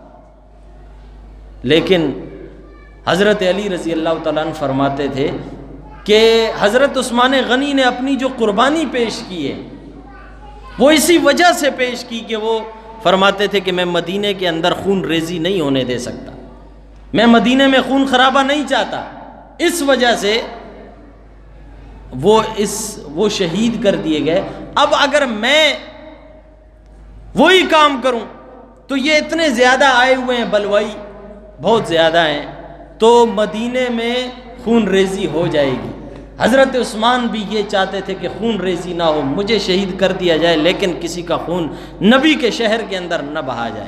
لیکن حضرت علی رضی اللہ تعالیٰ عنہ فرماتے تھے کہ حضرت عثمان غنی نے اپنی جو قربانی پیش کی ہے وہ اسی وجہ سے پیش کی کہ وہ فرماتے تھے کہ میں مدینے کے اندر خون ریزی نہیں ہونے دے سکتا، میں مدینے میں خون خرابہ نہیں چاہتا، اس وجہ سے وہ اس وہ شہید کر دیے گئے۔ اب اگر میں وہی کام کروں تو یہ اتنے زیادہ آئے ہوئے ہیں، بلوائی بہت زیادہ ہیں، تو مدینے میں خون ریزی ہو جائے گی۔ حضرت عثمان بھی یہ چاہتے تھے کہ خون ریزی نہ ہو، مجھے شہید کر دیا جائے لیکن کسی کا خون نبی کے شہر کے اندر نہ بہا جائے۔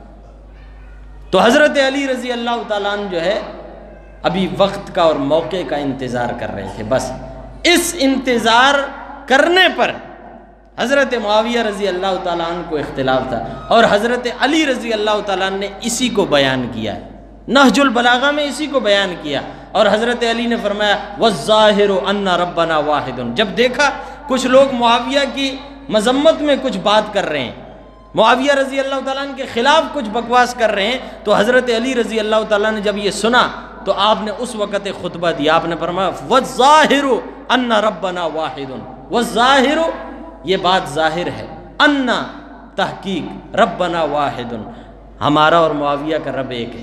تو حضرت علی رضی اللہ تعالیٰ عنہ جو ہے ابھی وقت کا اور موقع کا انتظار کر رہے تھے، بس اس انتظار کرنے پر حضرت معاویہ رضی اللہ تعالیٰ عنہ کو اختلاف تھا، اور حضرت علی رضی اللہ تعالیٰ عنہ نے اسی کو بیان کیا ہے، نہج البلاغہ میں اسی کو بیان کیا، اور حضرت علی نے فرمایا وَالظَّاهِرُ أَنَّ رَبَّنَا وَاحِدٌ۔ جب دیکھا کچھ لوگ معاویہ کی مذمت میں کچھ بات کر رہے ہیں، معاویہ رضی اللہ تعالیٰ عنہ کے خلاف کچھ بکواس کر رہے ہیں، تو حضرت علی رضی اللہ تعالیٰ نے جب یہ سنا تو آپ نے اس وقت ایک خطبہ دیا، آپ نے فرمایا وَالظَّاهِرُ أَنَّ رَبَّنَا وَاحِدٌ۔ وَالظَّاهِرُ یہ بات ظاہر ہے، ان تحقیق ربنا واحد، ہمارا اور معاویہ کا رب ایک ہے،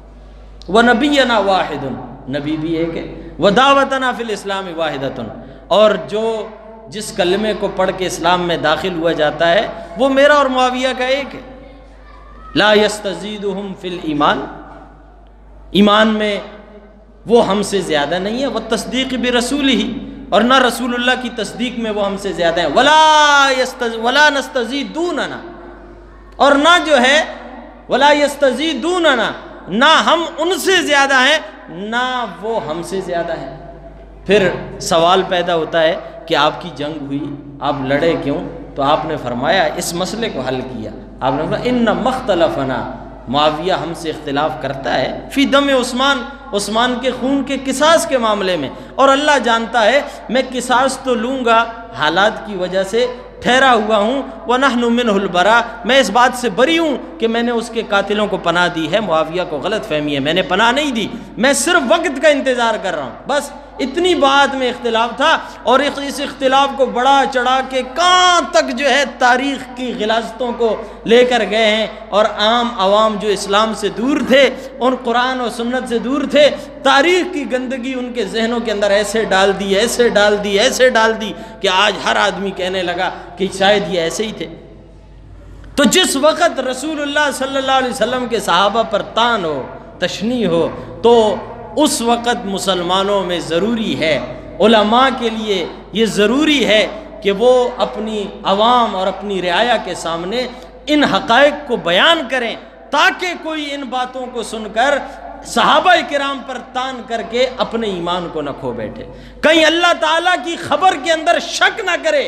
ونبینا واحد، نبی بھی ایک ہے، ودعوتنا فی الاسلام واحدۃ، اور جو جس کلمے کو پڑھ کے اسلام میں داخل ہوا جاتا ہے وہ میرا اور معاویہ کا ایک ہے۔ لا یستزیدہم فی الایمان، ایمان میں وہ ہم سے زیادہ نہیں ہے، والتصدیق برسولہ، اور نہ رسول اللہ کی تصدیق میں وہ ہم سے زیادہ ہیں، ولا یستز ولا نستزیدوننا، اور نہ جو ہے ولا یستزیدوننا، نہ ہم ان سے زیادہ ہیں نہ وہ ہم سے زیادہ ہیں۔ پھر سوال پیدا ہوتا ہے کہ آپ کی جنگ ہوئی، آپ لڑے کیوں؟ تو آپ نے فرمایا اس مسئلے کو حل کیا، آپ نے فرمایا ان مختلفنا، معاویہ ہم سے اختلاف کرتا ہے فی دم عثمان، عثمان کے خون کے قصاص کے معاملے میں، اور اللہ جانتا ہے میں قصاص تو لوں گا، حالات کی وجہ سے ٹھہرا ہوا ہوں، وَنَحْنُ مِنْهُ الْبَرَاءُ، میں اس بات سے بری ہوں کہ میں نے اس کے قاتلوں کو پناہ دی ہے، معاویہ کو غلط فہمی ہے، میں نے پناہ نہیں دی، میں صرف وقت کا انتظار کر رہا ہوں، بس اتنی بات میں اختلاف تھا۔ اور اس اختلاف کو بڑا چڑھا کے کہاں تک جو ہے تاریخ کی غلاظتوں کو لے کر گئے ہیں، اور عام عوام جو اسلام سے دور تھے، ان قرآن و سنت سے دور تھے، تاریخ کی گندگی ان کے ذہنوں کے اندر ایسے ڈال دی ایسے ڈال دی ایسے ڈال دی کہ آج ہر آدمی کہنے لگا کہ شاید یہ ایسے ہی تھے۔ تو جس وقت رسول اللہ صلی اللہ علیہ وسلم کے صحابہ پر طعن ہو، تشنیع ہو، تو اس وقت مسلمانوں میں ضروری ہے، علماء کے لیے یہ ضروری ہے کہ وہ اپنی عوام اور اپنی رعایا کے سامنے ان حقائق کو بیان کریں، تاکہ کوئی ان باتوں کو سن کر صحابہ کرام پر طعن کر کے اپنے ایمان کو نہ کھو بیٹھے، کہیں اللہ تعالیٰ کی خبر کے اندر شک نہ کرے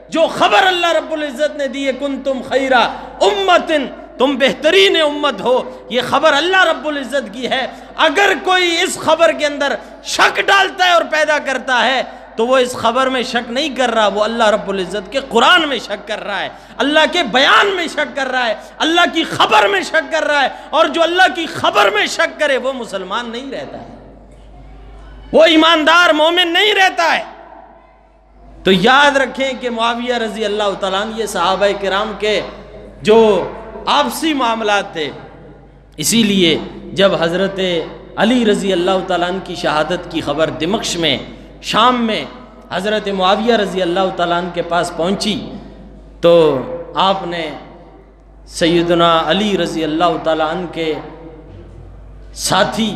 جو خبر اللہ رب العزت نے دی ہے کنتم خیرا امتن، تم بہترین امت ہو، یہ خبر اللہ رب العزت کی ہے۔ اگر کوئی اس خبر کے اندر شک ڈالتا ہے اور پیدا کرتا ہے تو وہ اس خبر میں شک نہیں کر رہا، وہ اللہ رب العزت کے قرآن میں شک کر رہا ہے، اللہ کے بیان میں شک کر رہا ہے، اللہ کی خبر میں شک کر رہا ہے۔ اور جو اللہ کی خبر میں شک کرے وہ مسلمان نہیں رہتا ہے، وہ ایماندار مومن نہیں رہتا ہے۔ تو یاد رکھیں کہ معاویہ رضی اللہ تعالیٰ عنہ یہ صحابہ کرام کے جو آپسی معاملات تھے، اسی لیے جب حضرت علی رضی اللہ تعالیٰ عنہ کی شہادت کی خبر دمشق میں، شام میں حضرت معاویہ رضی اللہ تعالیٰ عنہ کے پاس پہنچی تو آپ نے سیدنا علی رضی اللہ تعالیٰ عنہ کے ساتھی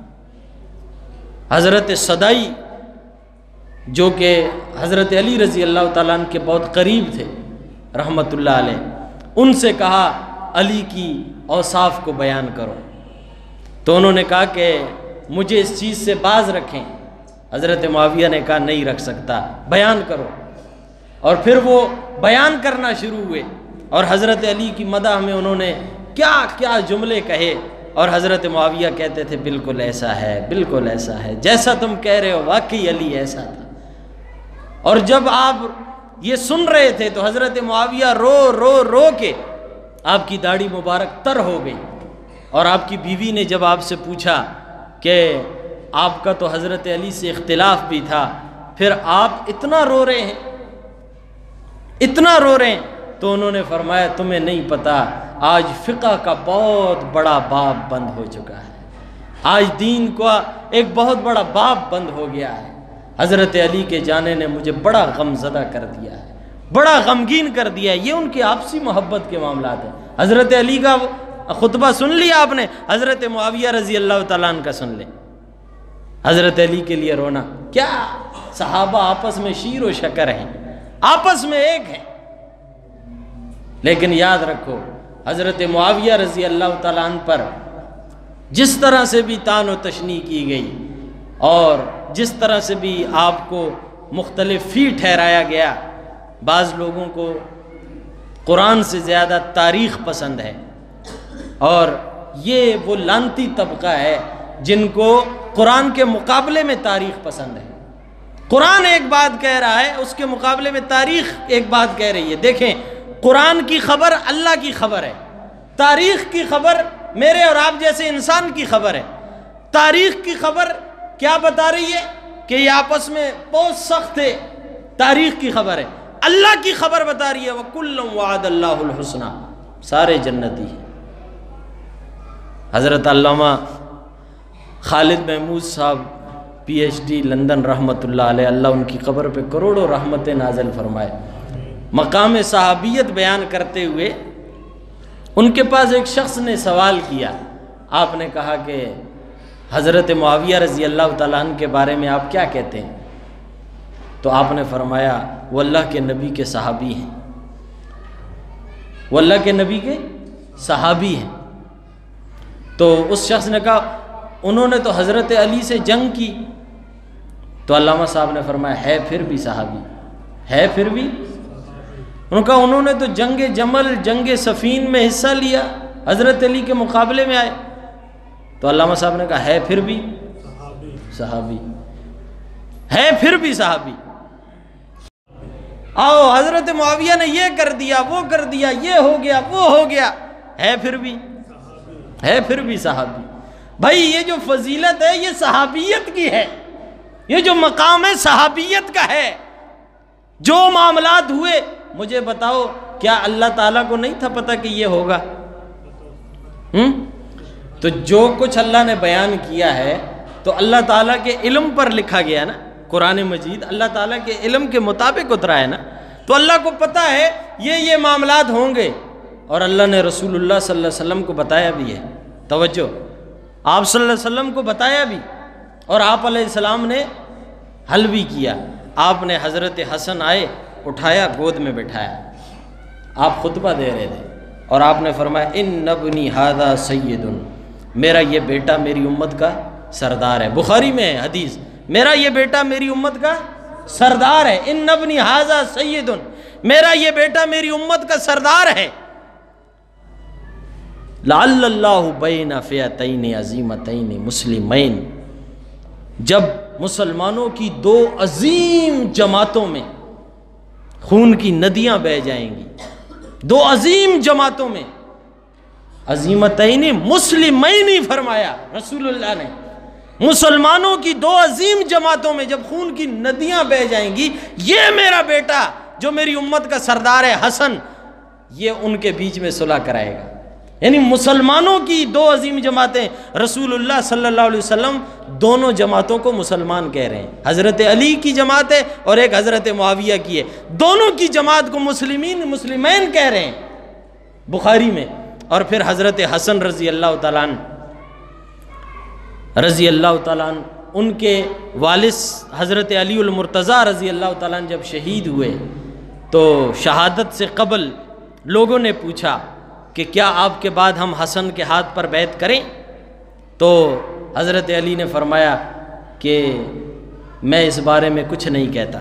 حضرت صدائی، جو کہ حضرت علی رضی اللہ تعالیٰ عنہ کے بہت قریب تھے رحمۃ اللہ علیہ، ان سے کہا علی کی اوصاف کو بیان کرو۔ تو انہوں نے کہا کہ مجھے اس چیز سے باز رکھیں۔ حضرت معاویہ نے کہا نہیں رکھ سکتا، بیان کرو۔ اور پھر وہ بیان کرنا شروع ہوئے اور حضرت علی کی مدح میں انہوں نے کیا کیا جملے کہے، اور حضرت معاویہ کہتے تھے بالکل ایسا ہے، بالکل ایسا ہے، جیسا تم کہہ رہے ہو واقعی علی ایسا تھا۔ اور جب آپ یہ سن رہے تھے تو حضرت معاویہ رو رو رو کے آپ کی داڑھی مبارک تر ہو گئی، اور آپ کی بیوی نے جب آپ سے پوچھا کہ آپ کا تو حضرت علی سے اختلاف بھی تھا، پھر آپ اتنا رو رہے ہیں، اتنا رو رہے ہیں، تو انہوں نے فرمایا تمہیں نہیں پتا، آج فقہ کا بہت بڑا باب بند ہو چکا ہے، آج دین کا ایک بہت بڑا باب بند ہو گیا ہے۔ حضرت علی کے جانے نے مجھے بڑا غم زدہ کر دیا ہے، بڑا غمگین کر دیا ہے۔ یہ ان کی آپسی محبت کے معاملات ہیں۔ حضرت علی کا خطبہ سن لیا آپ نے، حضرت معاویہ رضی اللہ تعالیٰ عنہ کا سن لیں۔ حضرت علی کے لیے رونا، کیا صحابہ آپس میں شیر و شکر ہیں، آپس میں ایک ہیں۔ لیکن یاد رکھو حضرت معاویہ رضی اللہ تعالیٰ عنہ پر جس طرح سے بھی طعن و تشنیع کی گئی اور جس طرح سے بھی آپ کو مختلف فی ٹھہرایا گیا، بعض لوگوں کو قرآن سے زیادہ تاریخ پسند ہے، اور یہ وہ لانتی طبقہ ہے جن کو قرآن کے مقابلے میں تاریخ پسند ہے۔ قرآن ایک بات کہہ رہا ہے، اس کے مقابلے میں تاریخ ایک بات کہہ رہی ہے۔ دیکھیں، قرآن کی خبر اللہ کی خبر ہے، تاریخ کی خبر میرے اور آپ جیسے انسان کی خبر ہے۔ تاریخ کی خبر کیا بتا رہی ہے کہ یہ آپس میں بہت سخت ہے، تاریخ کی خبر ہے۔ اللہ کی خبر بتا رہی ہے وَكُلًّا وَعَدَ اللَّهُ الْحُسْنَى، سارے جنتی ہیں۔ حضرت علامہ خالد محمود صاحب پی ایچ ڈی لندن رحمۃ اللہ علیہ، اللہ ان کی قبر پہ کروڑوں رحمتیں نازل فرمائے، مقام صحابیت بیان کرتے ہوئے ان کے پاس ایک شخص نے سوال کیا۔ آپ نے کہا کہ حضرت معاویہ رضی اللہ تعالیٰ عنہ کے بارے میں آپ کیا کہتے ہیں؟ تو آپ نے فرمایا وہ اللہ کے نبی کے صحابی ہیں، وہ اللہ کے نبی کے صحابی ہیں۔ تو اس شخص نے کہا انہوں نے تو حضرت علی سے جنگ کی۔ تو علامہ صاحب نے فرمایا ہے پھر بھی صحابی، ہے پھر بھی۔ انہوں نے کہا انہوں نے تو جنگ جمل، جنگ صفین میں حصہ لیا، حضرت علی کے مقابلے میں آئے۔ تو علامہ صاحب نے کہا ہے پھر بھی صحابی، ہے پھر بھی صحابی۔ آؤ حضرت معاویہ نے یہ کر دیا، وہ کر دیا، یہ ہو گیا، وہ ہو گیا، ہے پھر بھی ہے پھر بھی صحابی۔ بھائی یہ جو فضیلت ہے یہ صحابیت کی ہے، یہ جو مقام ہے صحابیت کا ہے۔ جو معاملات ہوئے مجھے بتاؤ، کیا اللہ تعالیٰ کو نہیں تھا پتہ کہ یہ ہوگا؟ ہم؟ تو جو کچھ اللہ نے بیان کیا ہے تو اللہ تعالیٰ کے علم پر لکھا گیا نا، قرآن مجید اللہ تعالیٰ کے علم کے مطابق اترا ہے نا، تو اللہ کو پتہ ہے یہ یہ معاملات ہوں گے، اور اللہ نے رسول اللہ صلی اللہ علیہ وسلم کو بتایا بھی ہے۔ توجہ، آپ صلی اللہ علیہ وسلم کو بتایا بھی، اور آپ علیہ السلام نے حل بھی کیا۔ آپ نے حضرت حسن آئے، اٹھایا، گود میں بٹھایا، آپ خطبہ دے رہے تھے، اور آپ نے فرمایا ان ابنی ھذا سید، میرا یہ بیٹا میری امت کا سردار ہے۔ بخاری میں ہے حدیث، میرا یہ بیٹا میری امت کا سردار ہے۔ ان ابنی ھذا سید، میرا یہ بیٹا میری امت کا سردار ہے۔ لعل اللہ بین فئتین عظیمتین مسلمین، جب مسلمانوں کی دو عظیم جماعتوں میں خون کی ندیاں بہہ جائیں گی، دو عظیم جماعتوں میں، عظیمتین مسلمین ہی فرمایا رسول اللہ نے، مسلمانوں کی دو عظیم جماعتوں میں جب خون کی ندیاں بہہ جائیں گی، یہ میرا بیٹا جو میری امت کا سردار ہے حسن، یہ ان کے بیچ میں صلح کرائے گا۔ یعنی مسلمانوں کی دو عظیم جماعتیں، رسول اللہ صلی اللہ علیہ وسلم دونوں جماعتوں کو مسلمان کہہ رہے ہیں، حضرت علی کی جماعت ہے اور ایک حضرت معاویہ کی ہے، دونوں کی جماعت کو مسلمین مسلمین کہہ رہے ہیں بخاری میں۔ اور پھر حضرت حسن رضی اللہ تعالیٰ عنہ رضی اللہ تعالیٰ عنہ ان کے والد حضرت علی المرتضیٰ رضی اللہ تعالیٰ عنہ جب شہید ہوئے تو شہادت سے قبل لوگوں نے پوچھا کہ کیا آپ کے بعد ہم حسن کے ہاتھ پر بیعت کریں؟ تو حضرت علی نے فرمایا کہ میں اس بارے میں کچھ نہیں کہتا۔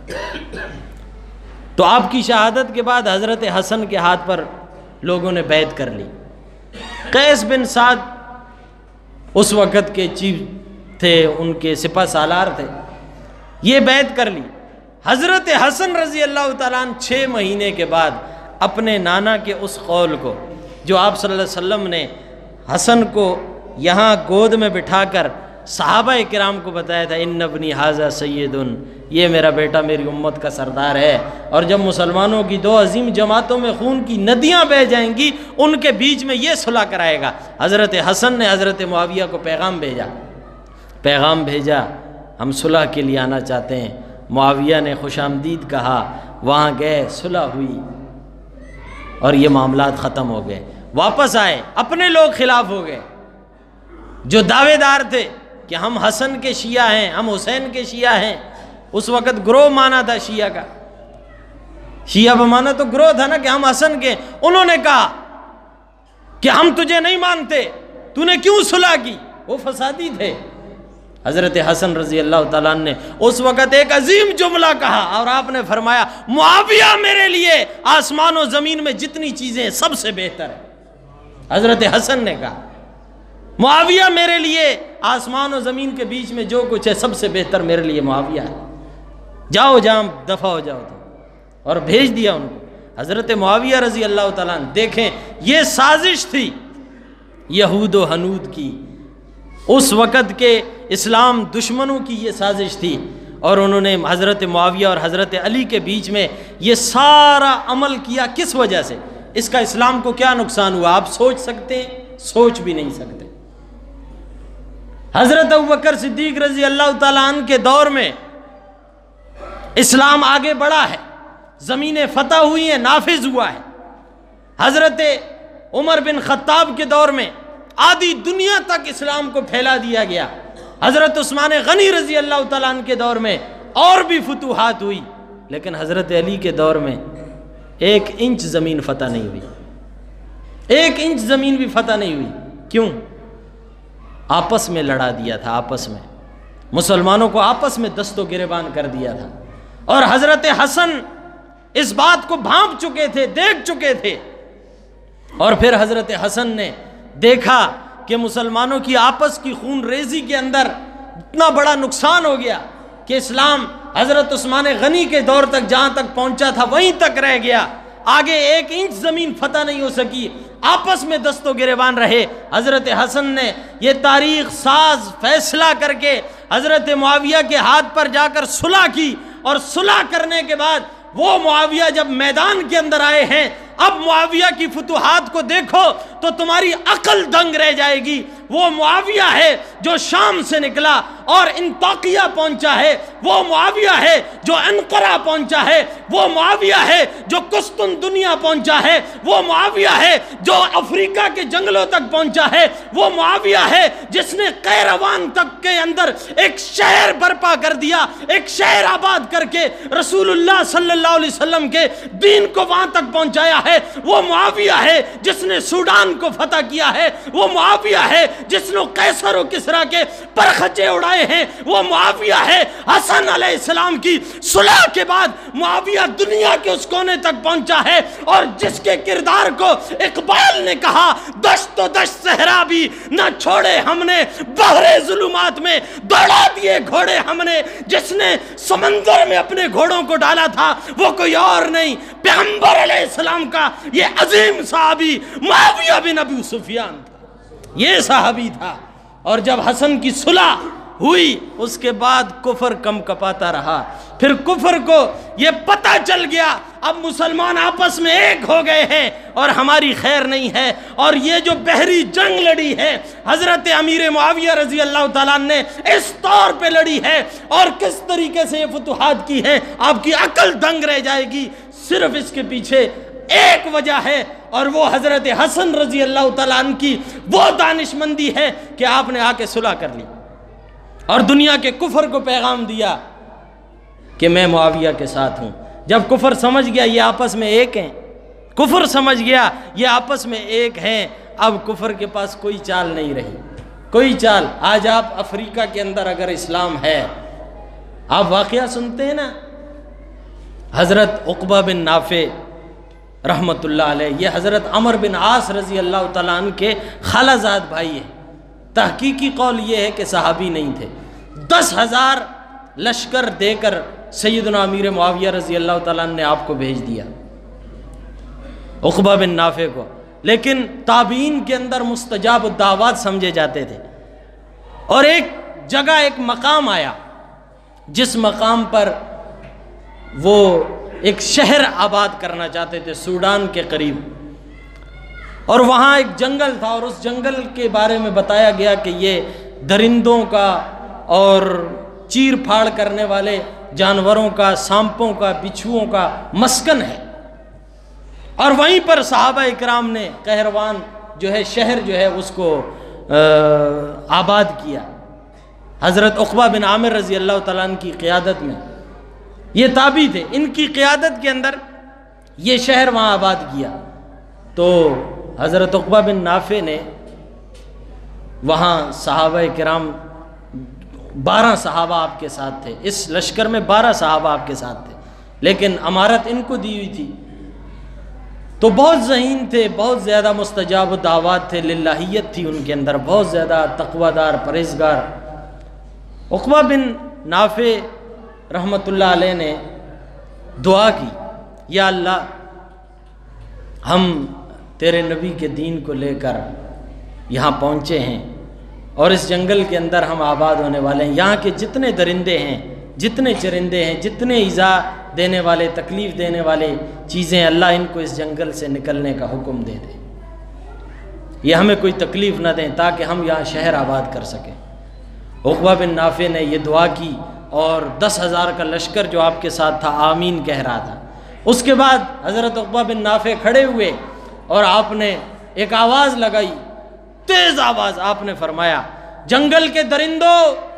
تو آپ کی شہادت کے بعد حضرت حسن کے ہاتھ پر لوگوں نے بیعت کر لی۔ قیس بن سعد اس وقت کے چیف تھے، ان کے سپہ سالار تھے، یہ بیعت کر لی۔ حضرت حسن رضی اللہ تعالیٰ عنہ چھ مہینے کے بعد اپنے نانا کے اس قول کو جو آپ صلی اللہ علیہ وسلم نے حسن کو یہاں گود میں بٹھا کر صحابہ کرام کو بتایا تھا، ان ابنی ھذا سید، یہ میرا بیٹا میری امت کا سردار ہے، اور جب مسلمانوں کی دو عظیم جماعتوں میں خون کی ندیاں بہہ جائیں گی ان کے بیچ میں یہ صلح کرائے گا۔ حضرت حسن نے حضرت معاویہ کو پیغام بھیجا پیغام بھیجا ہم صلح کے لیے آنا چاہتے ہیں۔ معاویہ نے خوش آمدید کہا، وہاں گئے، صلح ہوئی اور یہ معاملات ختم ہو گئے۔ واپس آئے، اپنے لوگ خلاف ہو گئے جو دعوے دار تھے کہ ہم حسن کے شیعہ ہیں، ہم حسین کے شیعہ ہیں۔ اس وقت گروہ مانا تھا شیعہ کا، شیعہ بمانا تو گروہ تھا نا کہ ہم حسن کے۔ انہوں نے کہا کہ ہم تجھے نہیں مانتے، تو نے کیوں صلح کی؟ وہ فسادی تھے۔ حضرت حسن رضی اللہ تعالیٰ عنہ نے اس وقت ایک عظیم جملہ کہا اور آپ نے فرمایا، معاویہ میرے لیے آسمان و زمین میں جتنی چیزیں ہیں سب سے بہتر ہے۔ حضرت حسن نے کہا معاویہ میرے لیے آسمان و زمین کے بیچ میں جو کچھ ہے سب سے بہتر میرے لیے معاویہ ہے، جاؤ جام دفع ہو جاؤ تو، اور بھیج دیا ان کو۔ حضرت معاویہ رضی اللہ تعالیٰ عنہ، دیکھیں یہ سازش تھی یہود و ہنود کی، اس وقت کے اسلام دشمنوں کی یہ سازش تھی، اور انہوں نے حضرت معاویہ اور حضرت علی کے بیچ میں یہ سارا عمل کیا۔ کس وجہ سے؟ اس کا اسلام کو کیا نقصان ہوا آپ سوچ سکتے ہیں؟ سوچ بھی نہیں سکتے۔ حضرت ابوبکر صدیق رضی اللہ تعالیٰ عنہ کے دور میں اسلام آگے بڑھا ہے، زمینیں فتح ہوئی ہیں، نافذ ہوا ہے۔ حضرت عمر بن خطاب کے دور میں آدھی دنیا تک اسلام کو پھیلا دیا گیا۔ حضرت عثمان غنی رضی اللہ تعالیٰ عنہ کے دور میں اور بھی فتوحات ہوئی، لیکن حضرت علی کے دور میں ایک انچ زمین فتح نہیں ہوئی، ایک انچ زمین بھی فتح نہیں ہوئی۔ کیوں؟ آپس میں لڑا دیا تھا، آپس میں مسلمانوں کو آپس میں دست و گریبان کر دیا تھا، اور حضرت حسن اس بات کو بھانپ چکے تھے، دیکھ چکے تھے۔ اور پھر حضرت حسن نے دیکھا کہ مسلمانوں کی آپس کی خون ریزی کے اندر اتنا بڑا نقصان ہو گیا کہ اسلام حضرت عثمان غنی کے دور تک جہاں تک پہنچا تھا وہیں تک رہ گیا، آگے ایک انچ زمین فتح نہیں ہو سکی، آپس میں دست و گریبان رہے۔ حضرت حسن نے یہ تاریخ ساز فیصلہ کر کے حضرت معاویہ کے ہاتھ پر جا کر صلح کی، اور صلح کرنے کے بعد وہ معاویہ جب میدان کے اندر آئے ہیں، اب معاویہ کی فتوحات کو دیکھو تو تمہاری عقل دنگ رہ جائے گی۔ وہ معاویہ ہے جو شام سے نکلا اور انطاکیہ پہنچا ہے، وہ معاویہ ہے جو انقرہ پہنچا ہے، وہ معاویہ ہے جو قسطن دنیا پہنچا ہے، وہ معاویہ ہے جو افریقہ کے جنگلوں تک پہنچا ہے، وہ معاویہ ہے جس نے قیروان تک کے اندر ایک شہر برپا کر دیا، ایک شہر آباد کر کے رسول اللہ صلی اللہ علیہ وسلم کے دین کو وہاں تک پہنچایا ہے۔ وہ معاویہ ہے جس نے سوڈان کو فتح کیا ہے، وہ معاویہ ہے جس نے قیصر و کسریٰ کے پرخچے اڑائے ہیں وہ معاویہ ہے۔ حسن علیہ السلام کی صلح کے بعد معاویہ دنیا کے اس کونے تک پہنچا ہے، اور جس کے کردار کو اقبال نے کہا دشت و دشت صحرا بھی نہ چھوڑے ہم نے، بحر ظلمات میں دوڑا دیے گھوڑے ہم نے، جس نے سمندر میں اپنے گھوڑوں کو ڈالا تھا وہ کوئی اور نہیں، پیغمبر علیہ السلام کا یہ عظیم صحابی معاویہ بن ابی سفیان تھا، یہ صحابی تھا۔ اور جب حسن کی صلح ہوئی اس کے بعد کفر کم کپاتا رہا، پھر کفر کو یہ پتہ چل گیا اب مسلمان آپس میں ایک ہو گئے ہیں اور ہماری خیر نہیں ہے، اور یہ جو بحری جنگ لڑی ہے حضرت امیر معاویہ رضی اللہ تعالیٰ نے اس طور پہ لڑی ہے اور کس طریقے سے یہ فتوحات کی ہیں، آپ کی عقل دنگ رہ جائے گی۔ صرف اس کے پیچھے ایک وجہ ہے، اور وہ حضرت حسن رضی اللہ تعالیٰ عنہ کی وہ دانشمندی ہے کہ آپ نے آ کے صلح کر لی اور دنیا کے کفر کو پیغام دیا کہ میں معاویہ کے ساتھ ہوں۔ جب کفر سمجھ گیا یہ آپس میں ایک ہیں، کفر سمجھ گیا یہ آپس میں ایک ہیں، اب کفر کے پاس کوئی چال نہیں رہی، کوئی چال۔ آج آپ افریقہ کے اندر اگر اسلام ہے، آپ واقعہ سنتے ہیں نا، حضرت عقبہ بن نافع رحمت اللہ علیہ، یہ حضرت عمر بن عاص رضی اللہ تعالیٰ عنہ کے خالہ زاد بھائی ہیں۔ تحقیقی قول یہ ہے کہ صحابی نہیں تھے۔ دس ہزار لشکر دے کر سیدنا امیر معاویہ رضی اللہ تعالیٰ عنہ نے آپ کو بھیج دیا، عقبہ بن نافع کو، لیکن تابعین کے اندر مستجاب الدعوات سمجھے جاتے تھے۔ اور ایک جگہ ایک مقام آیا جس مقام پر وہ ایک شہر آباد کرنا چاہتے تھے سوڈان کے قریب، اور وہاں ایک جنگل تھا، اور اس جنگل کے بارے میں بتایا گیا کہ یہ درندوں کا اور چیر پھاڑ کرنے والے جانوروں کا، سانپوں کا، بچھوؤں کا مسکن ہے، اور وہیں پر صحابہ اکرام نے قہروان جو ہے شہر جو ہے اس کو آباد کیا، حضرت عقبہ بن عامر رضی اللہ تعالیٰ عنہ کی قیادت میں۔ یہ تابعی تھے، ان کی قیادت کے اندر یہ شہر وہاں آباد کیا۔ تو حضرت عقبہ بن نافع نے وہاں صحابہ کرام، بارہ صحابہ آپ کے ساتھ تھے، اس لشکر میں بارہ صحابہ آپ کے ساتھ تھے، لیکن امارت ان کو دی ہوئی تھی، تو بہت ذہین تھے، بہت زیادہ مستجاب دعوات تھے، للہیت تھی ان کے اندر، بہت زیادہ تقوی دار، پرہیزگار۔ عقبہ بن نافع رحمت اللہ علیہ نے دعا کی، یا اللہ ہم تیرے نبی کے دین کو لے کر یہاں پہنچے ہیں اور اس جنگل کے اندر ہم آباد ہونے والے ہیں، یہاں کے جتنے درندے ہیں، جتنے چرندے ہیں، جتنے ایذا دینے والے، تکلیف دینے والے چیزیں، اللہ ان کو اس جنگل سے نکلنے کا حکم دے دے، یہ ہمیں کوئی تکلیف نہ دیں تاکہ ہم یہاں شہر آباد کر سکیں۔ عقبہ بن نافع نے یہ دعا کی، اور دس ہزار کا لشکر جو آپ کے ساتھ تھا آمین کہہ رہا تھا۔ اس کے بعد حضرت عقبہ بن نافع کھڑے ہوئے اور آپ نے ایک آواز لگائی، تیز آواز، آپ نے فرمایا جنگل کے درندوں،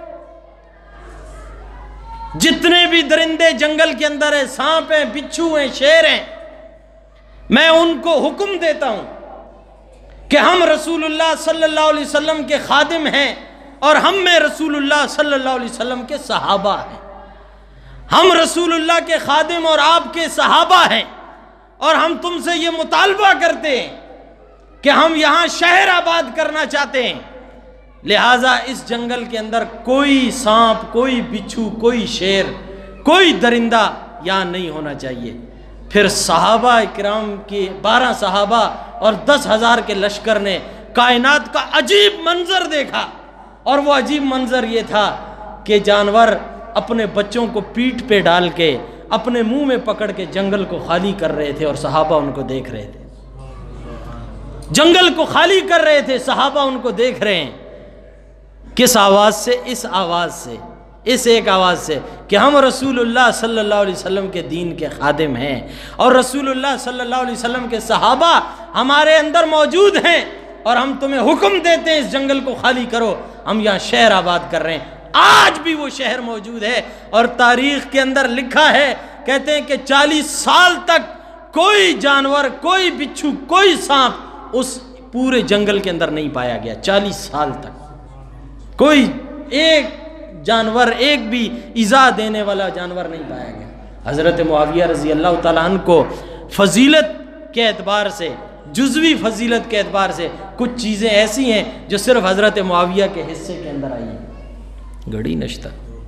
جتنے بھی درندے جنگل کے اندر ہیں، سانپ ہیں، بچھو ہیں، شیر ہیں، میں ان کو حکم دیتا ہوں کہ ہم رسول اللہ صلی اللہ علیہ وسلم کے خادم ہیں، اور ہم میں رسول اللہ صلی اللہ علیہ وسلم کے صحابہ ہیں، ہم رسول اللہ کے خادم اور آپ کے صحابہ ہیں، اور ہم تم سے یہ مطالبہ کرتے ہیں کہ ہم یہاں شہر آباد کرنا چاہتے ہیں، لہٰذا اس جنگل کے اندر کوئی سانپ، کوئی بچھو، کوئی شیر، کوئی درندہ یہاں نہیں ہونا چاہیے۔ پھر صحابہ اکرام کے بارہ صحابہ اور دس ہزار کے لشکر نے کائنات کا عجیب منظر دیکھا، اور وہ عجیب منظر یہ تھا کہ جانور اپنے بچوں کو پیٹھ پہ ڈال کے اپنے منہ میں پکڑ کے جنگل کو خالی کر رہے تھے، اور صحابہ ان کو دیکھ رہے تھے، جنگل کو خالی کر رہے تھے، صحابہ ان کو دیکھ رہے ہیں۔ کس آواز سے؟ اس آواز سے، اس ایک آواز سے کہ ہم رسول اللہ صلی اللہ علیہ وسلم کے دین کے خادم ہیں، اور رسول اللہ صلی اللہ علیہ وسلم کے صحابہ ہمارے اندر موجود ہیں، اور ہم تمہیں حکم دیتے ہیں اس جنگل کو خالی کرو، ہم یہاں شہر آباد کر رہے ہیں۔ آج بھی وہ شہر موجود ہے، اور تاریخ کے اندر لکھا ہے، کہتے ہیں کہ چالیس سال تک کوئی جانور، کوئی بچھو، کوئی سانپ اس پورے جنگل کے اندر نہیں پایا گیا، چالیس سال تک کوئی ایک جانور، ایک بھی ایذا دینے والا جانور نہیں پایا گیا۔ حضرت معاویہ رضی اللہ تعالیٰ عنہ کو فضیلت کے اعتبار سے، جزوی فضیلت کے اعتبار سے کچھ چیزیں ایسی ہیں جو صرف حضرت معاویہ کے حصے کے اندر آئی ہیں۔ گھڑی نشتہ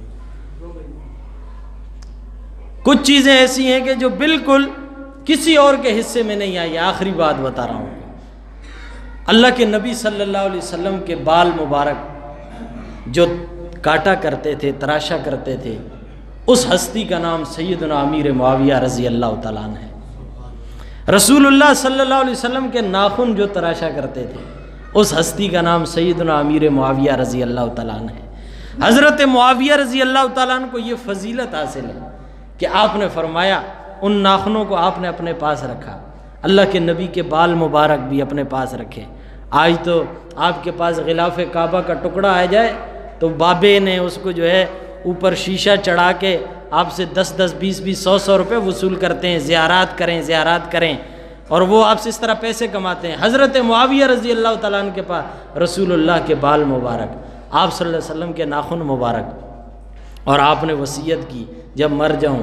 کچھ چیزیں ایسی ہیں کہ جو بالکل کسی اور کے حصے میں نہیں آئی۔ آخری بات بتا رہا ہوں، اللہ کے نبی صلی اللہ علیہ وسلم کے بال مبارک جو کاٹا کرتے تھے، تراشا کرتے تھے، اس ہستی کا نام سیدنا امیر معاویہ رضی اللہ تعالیٰ عنہ ہے۔ رسول اللہ صلی اللہ علیہ وسلم کے ناخن جو تراشا کرتے تھے، اس ہستی کا نام سیدنا امیر معاویہ رضی اللہ تعالیٰ عنہ ہے۔ حضرت معاویہ رضی اللہ تعالیٰ عنہ کو یہ فضیلت حاصل ہے کہ آپ نے فرمایا ان ناخنوں کو آپ نے اپنے پاس رکھا، اللہ کے نبی کے بال مبارک بھی اپنے پاس رکھے۔ آج تو آپ کے پاس غلاف کعبہ کا ٹکڑا آ جائے تو بابے نے اس کو جو ہے اوپر شیشہ چڑھا کے آپ سے دس دس بیس بیس سو سو روپے وصول کرتے ہیں، زیارات کریں زیارات کریں، اور وہ آپ سے اس طرح پیسے کماتے ہیں۔ حضرت معاویہ رضی اللہ تعالیٰ عنہ کے پاس رسول اللہ کے بال مبارک، آپ صلی اللہ علیہ وسلم کے ناخن مبارک، اور آپ نے وصیت کی جب مر جاؤں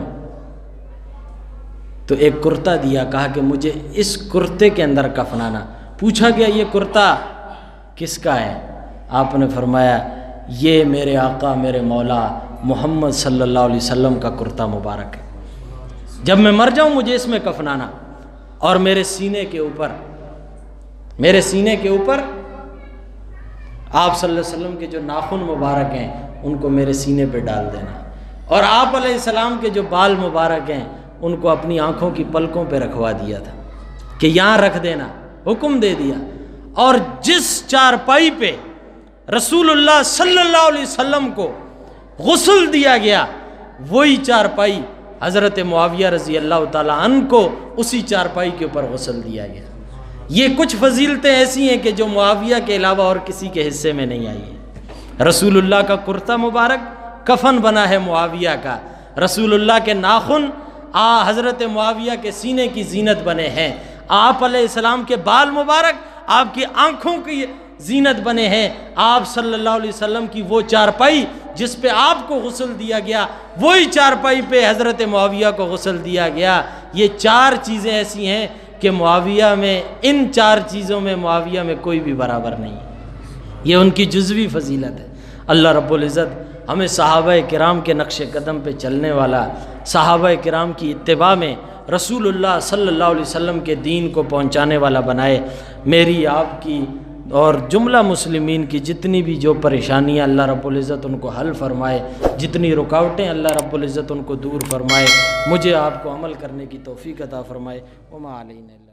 تو ایک کرتا دیا، کہا کہ مجھے اس کرتے کے اندر کفنانا۔ پوچھا گیا یہ کرتا کس کا ہے؟ آپ نے فرمایا یہ میرے آقا میرے مولا محمد صلی اللہ علیہ وسلم کا کرتا مبارک ہے، جب میں مر جاؤں مجھے اس میں کفنانا، اور میرے سینے کے اوپر میرے سینے کے اوپر آپ صلی اللہ علیہ وسلم کے جو ناخن مبارک ہیں ان کو میرے سینے پہ ڈال دینا، اور آپ علیہ السلام کے جو بال مبارک ہیں ان کو اپنی آنکھوں کی پلکوں پہ رکھوا دیا تھا کہ یہاں رکھ دینا، حکم دے دیا۔ اور جس چارپائی پہ رسول اللہ صلی اللہ علیہ وسلم کو غسل دیا گیا، وہی چارپائی حضرت معاویہ رضی اللہ تعالیٰ عنہ کو اسی چارپائی کے اوپر غسل دیا گیا۔ یہ کچھ فضیلتیں ایسی ہیں کہ جو معاویہ کے علاوہ اور کسی کے حصے میں نہیں آئی ہیں۔ رسول اللہ کا کرتا مبارک کفن بنا ہے معاویہ کا، رسول اللہ کے ناخن آ حضرت معاویہ کے سینے کی زینت بنے ہیں، آپ علیہ السلام کے بال مبارک آپ کی آنکھوں کی زینت بنے ہیں، آپ صلی اللہ علیہ وسلم کی وہ چارپائی جس پہ آپ کو غسل دیا گیا وہی چارپائی پہ حضرت معاویہ کو غسل دیا گیا۔ یہ چار چیزیں ایسی ہیں کہ معاویہ میں، ان چار چیزوں میں معاویہ میں کوئی بھی برابر نہیں ہے، یہ ان کی جزوی فضیلت ہے۔ اللہ رب العزت ہمیں صحابہ کرام کے نقش قدم پہ چلنے والا، صحابہ کرام کی اتباع میں رسول اللہ صلی اللہ علیہ وسلم کے دین کو پہنچانے والا بنائے۔ میری آپ کی اور جملہ مسلمین کی جتنی بھی جو پریشانیاں اللہ رب العزت ان کو حل فرمائے، جتنی رکاوٹیں اللہ رب العزت ان کو دور فرمائے، مجھے آپ کو عمل کرنے کی توفیق عطا فرمائے۔ وما علینا